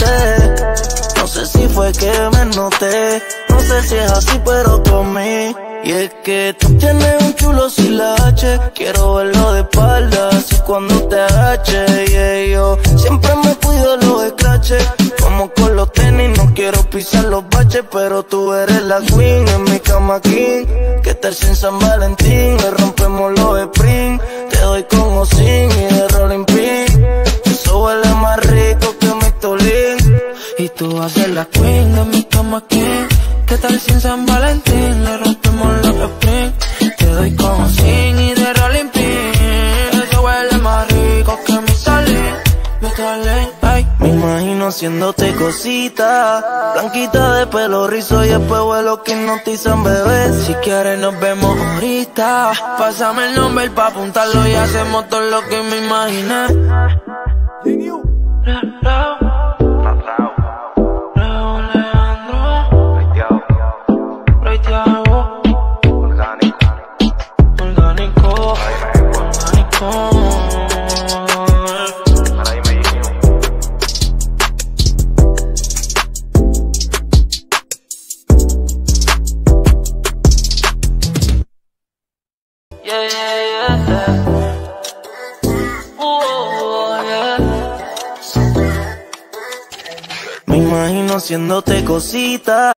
cachaste. No sé si fue que me noté, no sé si es así, pero tú a mí. Y es que tú tienes un chulo sin la H. Quiero verlo de espalda, así cuando te agaches. Y yeah, yo siempre me cuido los scratches. Como con los tenis, no quiero pisar los baches. Pero tú eres la queen, en mi cama king. Que tal si en San Valentín le rompemos los springs. Te doy con o sin y de rolling pin. Eso huele más rico que mi tolín. Y tú vas a ser la queen de mi cama king. ¿Qué tal si en San Valentín le rompemos los springs? Te doy como sin y de rolling pin. Eso huele más rico que mi salín, mi salín, ay. Me imagino haciéndote cosita, blanquita de pelo rizo y después vuelo que hipnotizan, bebé. Si quieres nos vemos ahorita. Pásame el nombre pa' apuntarlo y hacemos todo lo que me imaginé. Yeah, yeah, yeah. Oh, yeah. Me imagino haciéndote cosita.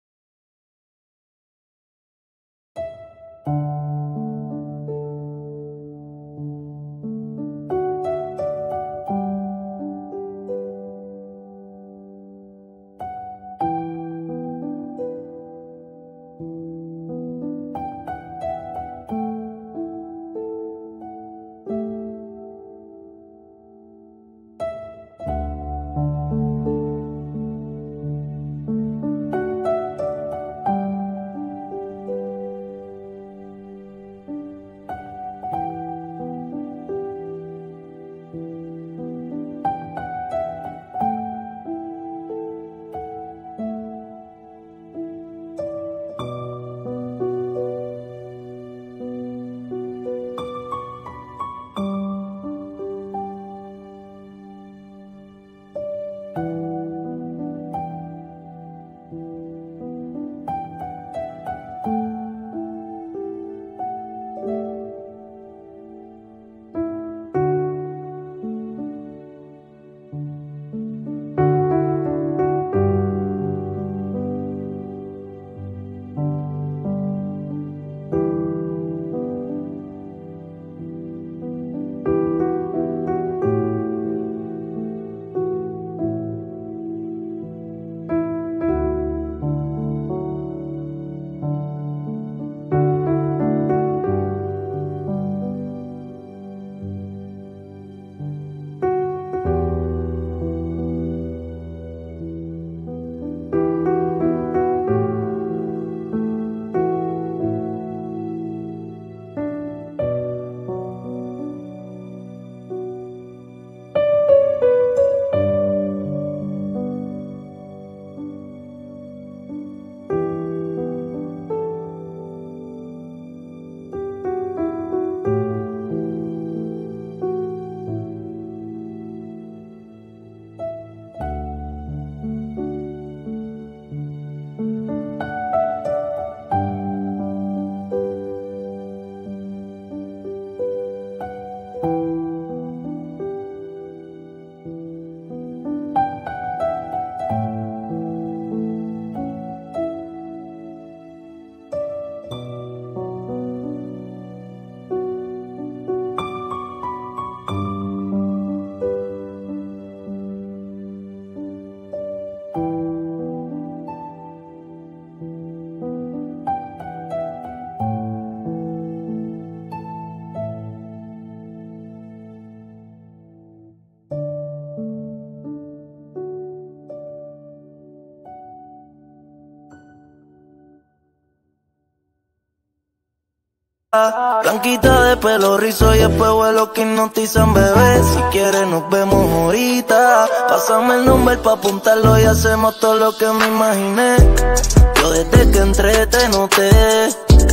Blanquita de pelo rizo y después vuelo que hipnotizan, bebé. Si quieres nos vemos ahorita. Pásame el número pa' apuntarlo y hacemos todo lo que me imaginé. Yo desde que entré te noté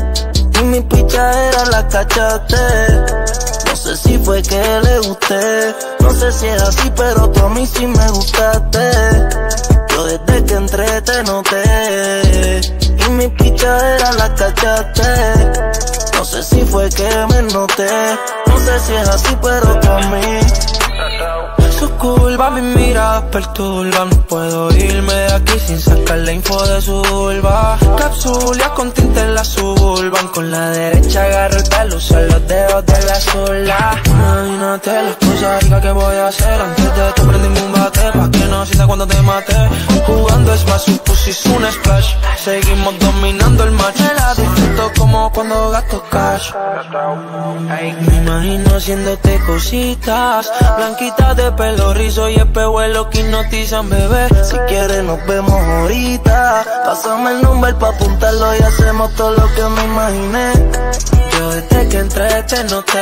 y mi pichadera la cachaste. No sé si fue que le gusté, no sé si es así, pero tú a mí sí me gustaste. Yo desde que entré te noté y Y mi pichadera la cachaste. No sé si fue que me noté, no sé si es así, pero con mí. Su curva, mi mirada perturba. No puedo irme de aquí sin sacar la info de su vulva. Capsulia con tinte en la suburban. Con la derecha agarro el pelo, uso los dedos de la sola. Imagínate las cosas ricas que voy a hacer. Antes de esto prendimos un bate pa' que no sienta cuando te mate. Jugando es más, su pussy es un splash. Seguimos dominando el match. Me la disfruto como cuando gasto cash. Me imagino haciéndote cositas, blanquitas de pelo rizo y espejuelos que hipnotizan, bebé. Si quieres nos vemos ahorita. Pásame el número pa' apuntarlo y hacemos todo lo que me imaginé. Yo desde que entré te noté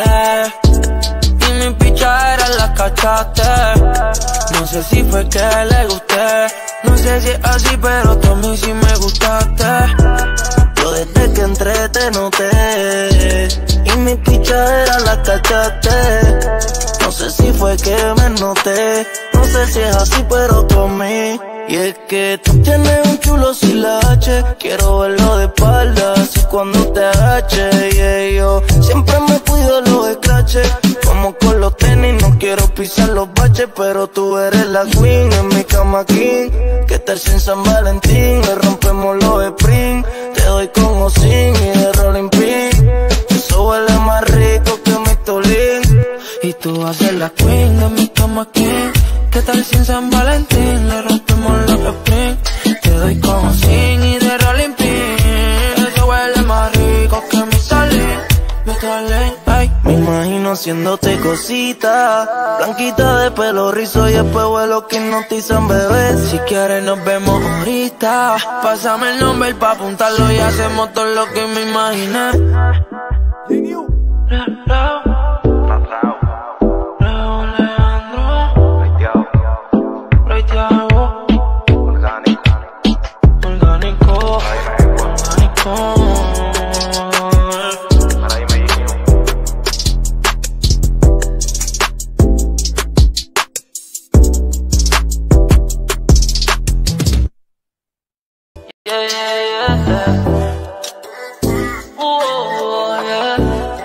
y mi pichadera la cachaste. No sé si fue que le gusté, no sé si es así, pero tú a mí sí me gustaste. Yo desde que entré te noté y mi pichadera la cachaste. No sé si fue que me noté, no sé si es así, pero con mí. Y es que tú tienes un chulo sin la H. Quiero verlo de espaldas y cuando te agaches. Yeah, yo siempre me cuido los scratches, como con los tenis, no quiero pisar los baches. Pero tú eres la queen en mi cama king. Que tal si en San Valentín le rompemos los springs. Te doy con o sin y de rolling pin. Eso huele más rico que mi tolín. Y tú vas a ser la queen de mi cama king. ¿Qué tal si en San Valentín le rompemos los springs? Te doy como sin y de rolling pin. Eso huele más rico que mi salín, mi salín, ay. Me imagino haciéndote cositas, blanquita de pelo rizo y espejuelos que hipnotizan, bebé. Si quieres nos vemos ahorita. Pásame el nombre pa' apuntarlo y hacemos todo lo que me imaginé. Yeah, yeah, yeah. Ooh, yeah.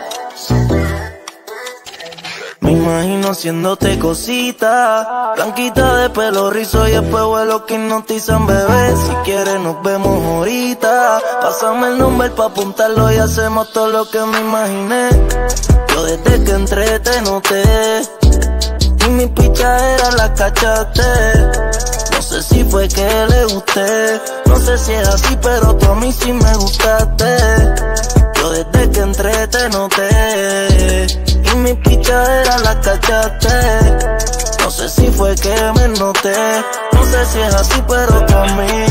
Me imagino haciéndote cositas, blanquita de pelo rizo y espejuelos que hipnotizan, bebé. Si quieres nos vemos ahorita. Pásame el número pa' apuntarlo y hacemos todo lo que me imaginé. Yo desde que entré te noté y mi pichadera la cachaste. No sé si fue que le gusté, no sé si es así, pero tú a mí sí me gustaste. Yo desde que entré te noté y mi pichadera la cachaste. No sé si fue que me noté, no sé si es así, pero con mí.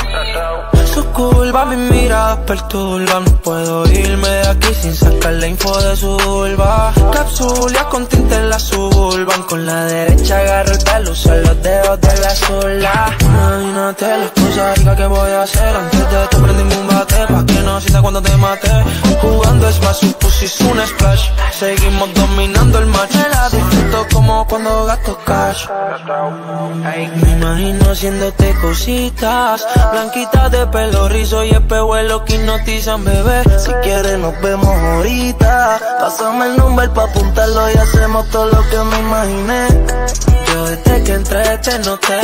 Su curva, mi mirada perturba. No puedo irme de aquí sin sacar la info de su vulva. Capsulia con tinte en la suburban. Con la derecha agarro el pelo, uso los dedos de la sola. Imagínate las cosas ricas que voy a hacer. Antes de esto prendimos un bate pa' que no sienta cuando te mate. Jugando es más, su pussy es un splash. Seguimos dominando el match. Me la disfruto como cuando gasto cash. Me imagino haciéndote cositas, blanquitas de pelo rizo y espejuelos que hipnotizan, bebé. Si quieres nos vemos ahorita. Pásame el número pa' apuntarlo y hacemos todo lo que me imaginé. Yo desde que entré te noté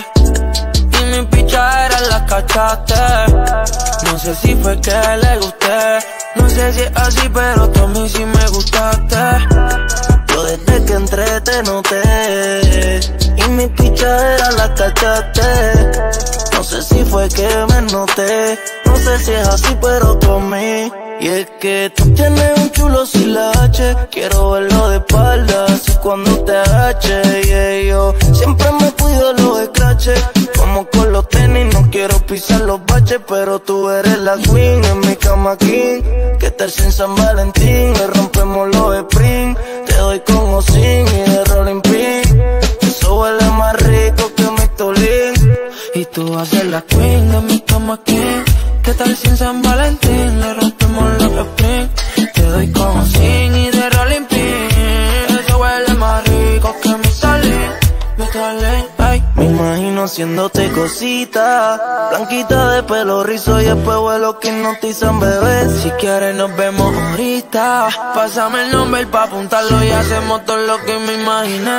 y mi pichadera la cachaste. No sé si fue que le gusté, no sé si es así, pero tú a mí sí me gustaste. Yo desde que entré te noté y mi pichadera la cachaste. No sé si fue que me noté, no sé si es así, pero con mí. Y es que tú tienes un chulo sin la H. Quiero verlo de espaldas y cuando te agaches. Yeah, yo siempre me cuido los scratches, como con los tenis, no quiero pisar los baches. Pero tú eres la queen en mi cama king. Que tal si en San Valentín le rompemos los springs. Te doy con o sin y de rolling pin. Eso huele más rico que mi tolín. Y tú vas a ser la queen de mi cama king. ¿Qué tal si en San Valentín le rompemos los springs? Te doy como sin y de rolling pin. Eso huele más rico que mi salín, mi salín, ay. Me imagino haciéndote cositas. Blanquita de pelo rizo y después vuelo que hipnotizan, bebé. Si quieres nos vemos ahorita. Pásame el nombre pa' apuntarlo y hacemos todo lo que me imaginé.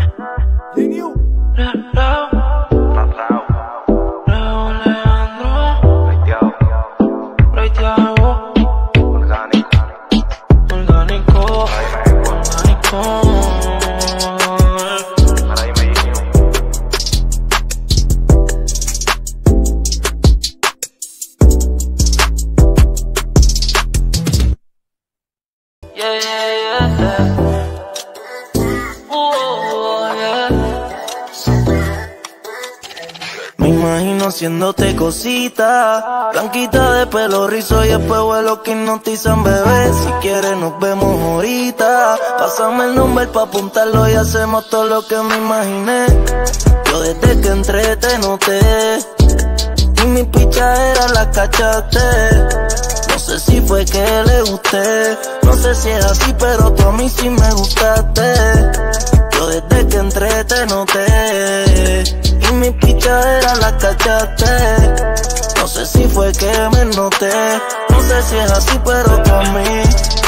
Yeah, yeah, yeah. Ooh, yeah. Me imagino haciéndote cositas. Blanquita de pelo rizo y después vuelo que hipnotizan, bebé. Si quieres nos vemos ahorita. Pásame el nombre pa' apuntarlo y hacemos todo lo que me imaginé. Yo desde que entré te noté y mi pichadera la cachaste. No sé si fue que le gusté, no sé si es así, pero tú a mí sí me gustaste. Yo desde que entré te noté y mi pichadera la cachaste. No sé si fue que me noté, no sé si es así, pero tú a mí.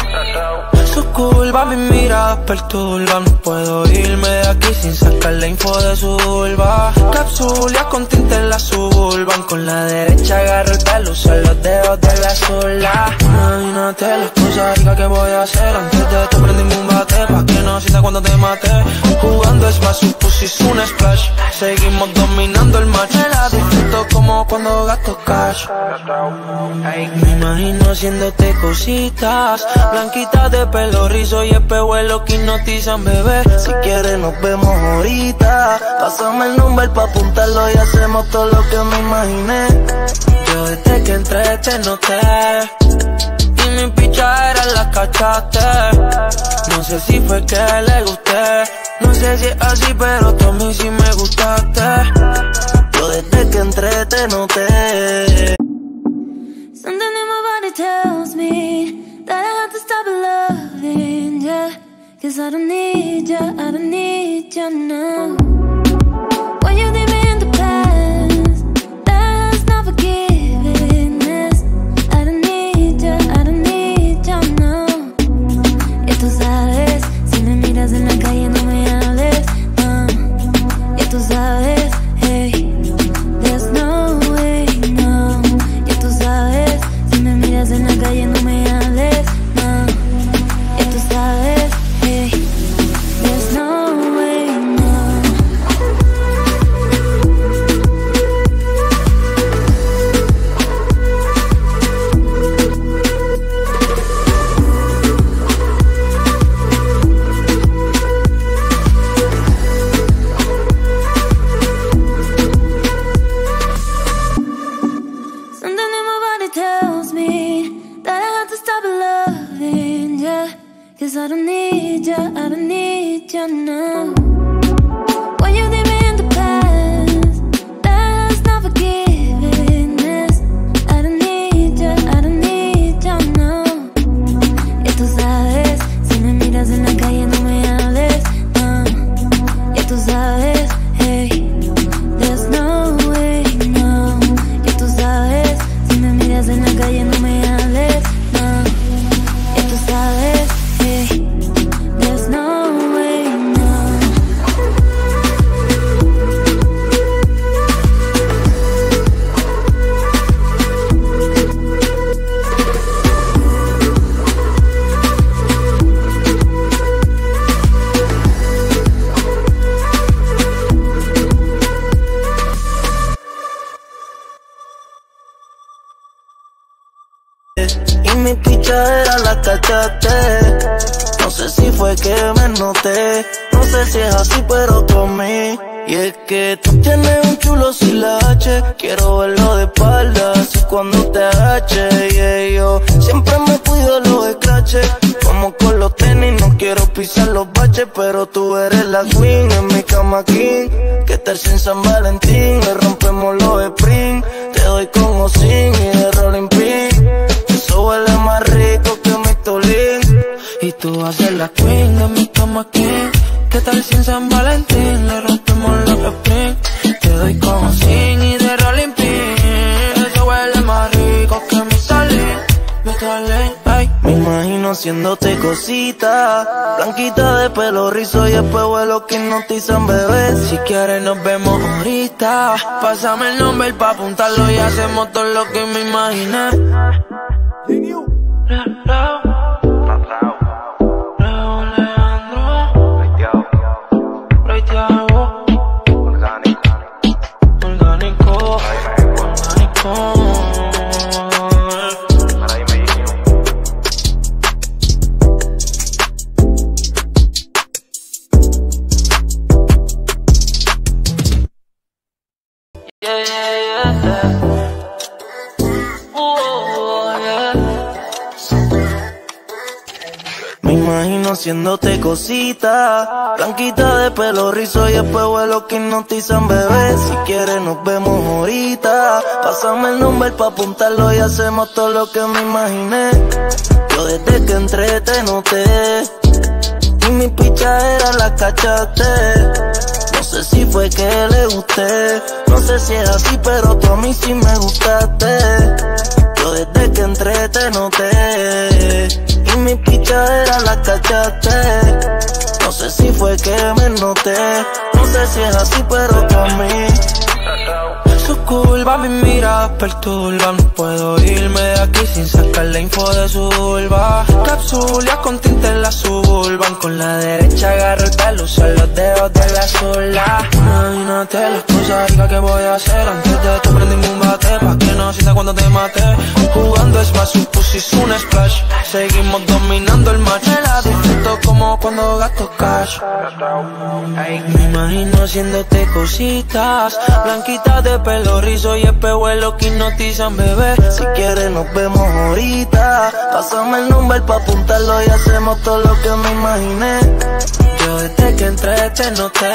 Su curva, mi mirada perturba. No puedo irme de aquí sin sacar la info de su vulva. Capsulia con tinte en la suburban. Con la derecha agarro el pelo, usan los dedos de la sola. Imagínate las cosas ricas que voy a hacer. Antes de esto prendimos un bate pa' que no sienta cuando te mate. Jugando es más, su pussy es un splash. Seguimos dominando el match. Me la disfruto como cuando gasto cash. Me imagino haciéndote cositas. Blanquita de pelo rizo y espejuelos que hipnotizan, bebé. Si quieres nos vemos ahorita. Pásame el número pa' apuntarlo y hacemos todo lo que me imaginé. Yo desde que entré te noté y mi pichadera la cachaste. No sé si fue que le gusté, no sé si es así, pero tú a mí sí me gustaste. Yo desde que entré te noté. Something in my body tells me that I have to stop loving ya, cause I don't need ya, I don't need ya now. When you leave me in the past, that's not forgiveness. I don't need ya, I don't need ya now. Y tú sabes, si me miras en la calle no me hables, uh. Y tú sabes, hey, there's no way, no. Y tú sabes, si me miras en la calle no me hables, no. Y tú sabes, hey, there's no way, no. Something in my body tells me that I have to stop loving ya, cause I don't need ya, I don't need ya now. When you leave me in the past, that's not forgiveness. I don't need ya, I don't need ya now. Y tú sabes, si me miras en la calle no me hables, uh. Y tú sabes, hey, there's no way, no. Y tú sabes, si me miras en la calle no me hables, no. Y tú sabes, hey, there's no way, no. Y mi pichadera la cachaste. No sé si fue que me noté, no sé si es así, pero tú a mí. Y es que tú tienes un chulo sin la H. Quiero verlo de espalda, así cuando te agaches. Y yo siempre me cuido los scratches, como con los tenis, no quiero pisar los baches. Pero tú eres la queen, en mi cama king. Que tal sin San Valentín, le rompemos los springs. Te doy con o sin y de rolling pin. Eso huele más rico que mi tolín. Y tú vas a ser la queen de mi cama king. ¿Qué tal sin San Valentín? Le rompemos los springs. Te doy con sin y de rolling pin. Eso huele más rico que mi salín, mi salín, ay. Me imagino haciéndote cosita, blanquita de pelo rizo y después vuelo que hipnotizan, bebé. Si quieres nos vemos ahorita, pásame el nombre pa' apuntarlo y hacemos todo lo que me imaginé. Yeah, yeah, yeah. Ooh, yeah. Me imagino haciéndote cosita, blanquita de pelo rizo y después vuelo que hipnotizan, bebé. Si quieres nos vemos ahorita, pásame el nombre pa' apuntarlo y hacemos todo lo que me imaginé. Yo desde que entré te noté y mi pichadera la cachaste. No sé si fue que le gusté, no sé si es así, pero tú a mí sí me gustaste. Yo desde que entré te noté y mi pichadera la cachaste. No sé si fue que me noté, no sé si es así, pero tú a mí. Su culpa mi mira perturba, no puedo irme de aquí sin sacar la info de su vulva. Capsulia con tinte en la suburban, con la derecha agarro el pelo, usan los dedos de la sola. Imagínate las cosas ricas que voy a hacer antes de tu prending un bate, pa' que no sienta cuando te mate. Jugando es más, su pussy es un splash, seguimos dominando el match. Me la disfruto como cuando gasto cash. Me imagino haciéndote cositas, blanquitas de pelo rizo y espejuelos que hipnotizan, bebé. Si quieres nos vemos ahorita, pásame el nombre pa' apuntarlo y hacemos todo lo que me imaginé. Yo desde que entré te noté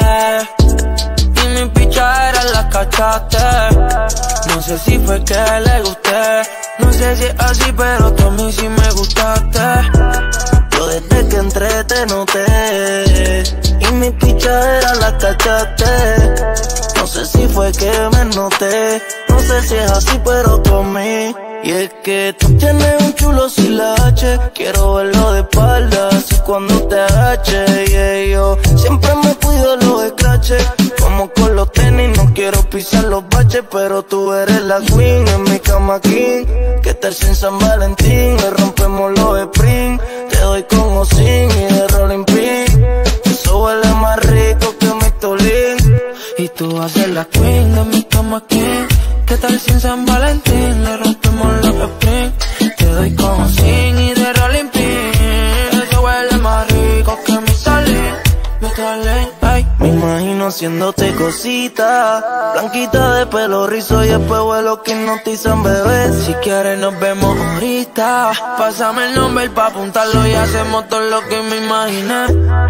y mi pichadera la cachaste. No sé si fue que le gusté, no sé si es así, pero tú a mí sí me gustaste. Yo desde que entré te noté y mi pichadera la cachaste. No sé si fue que me noté, no sé si es así, pero tú a mí. Y es que tú tienes un chulo sin la H, quiero verlo de espalda, así cuando te agaches. Y yo siempre me cuido los scratches, como con los tenis, no quiero pisar los baches. Pero tú eres la queen, en mi cama king, que tal si en San Valentín le rompemos los springs. Te doy con o sin y de rolling pin, eso huele más rico que mi tolín. Y tú vas a ser la queen de mi cama king, ¿qué tal si en San Valentín le rompemos los springs? Te doy con sin y de rolling pin, eso huele más rico que mi salín, mi salín, ay. Me imagino haciéndote cosita, blanquita de pelo rizo y después vuelo que hipnotizan, bebé. Si quieres nos vemos ahorita, pásame el nombre pa' apuntarlo y hacemos todo lo que me imaginé.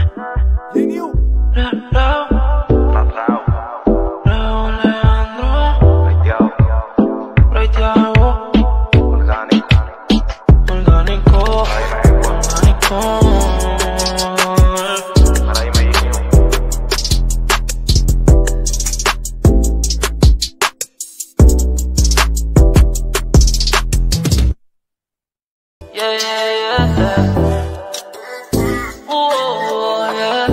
Yeah, yeah, yeah. Ooh, yeah.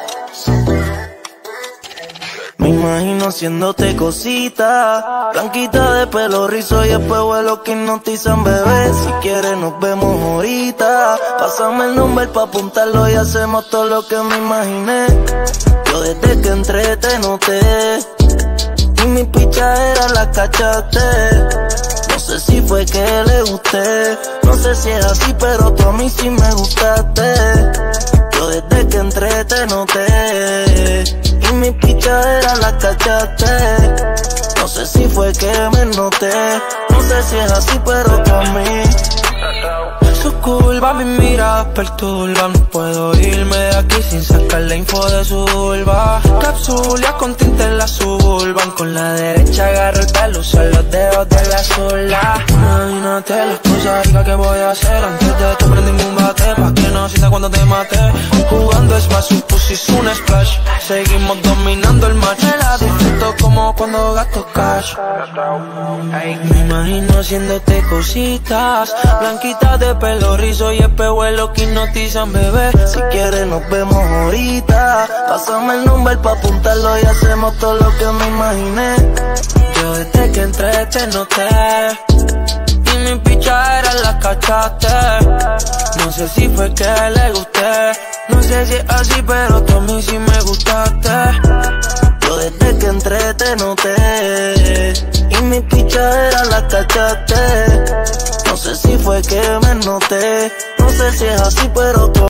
Me imagino haciéndote cosita, blanquita de pelo rizo y después vuelo que hipnotizan, bebé. Si quieres nos vemos ahorita, pásame el nombre pa' apuntarlo y hacemos todo lo que me imaginé. Yo desde que entré te noté y mi pichadera la cachaste. No sé si fue que le gusté, no sé si es así, pero tú a mí sí me gustaste. Yo desde que entré te noté y mi pichadera la cachaste. No sé si fue que me noté, no sé si es así, pero tú a mí. Su culpa mi mira perturba, no puedo irme de aquí sin sacar la info de su vulva. Capsulia con tinte en la suburban, con la derecha agarro el pelo, usan los dedos de la sola. Imagínate las cosas ricas que voy a hacer antes de tu prending un bate, pa' que no mamacita cuando te maté. Jugando es más un pussy, es un splash. Seguimos dominando el match. Me la disfruto como cuando gasto cash. Me imagino haciéndote cositas, blanquitas de pelo rizo y espejuelos que hipnotizan, bebé. Si quieres nos vemos ahorita. Pásame el número pa' apuntarlo y hacemos todo lo que me imaginé. Yo desde que entré te noté y mi pichadera la cachaste. No sé si fue que le gusté, no sé si es así, pero tú a mí sí me gustaste. Yo desde que entré te noté y mi pichadera la cachaste. No sé si fue que me noté, no sé si es así, pero tú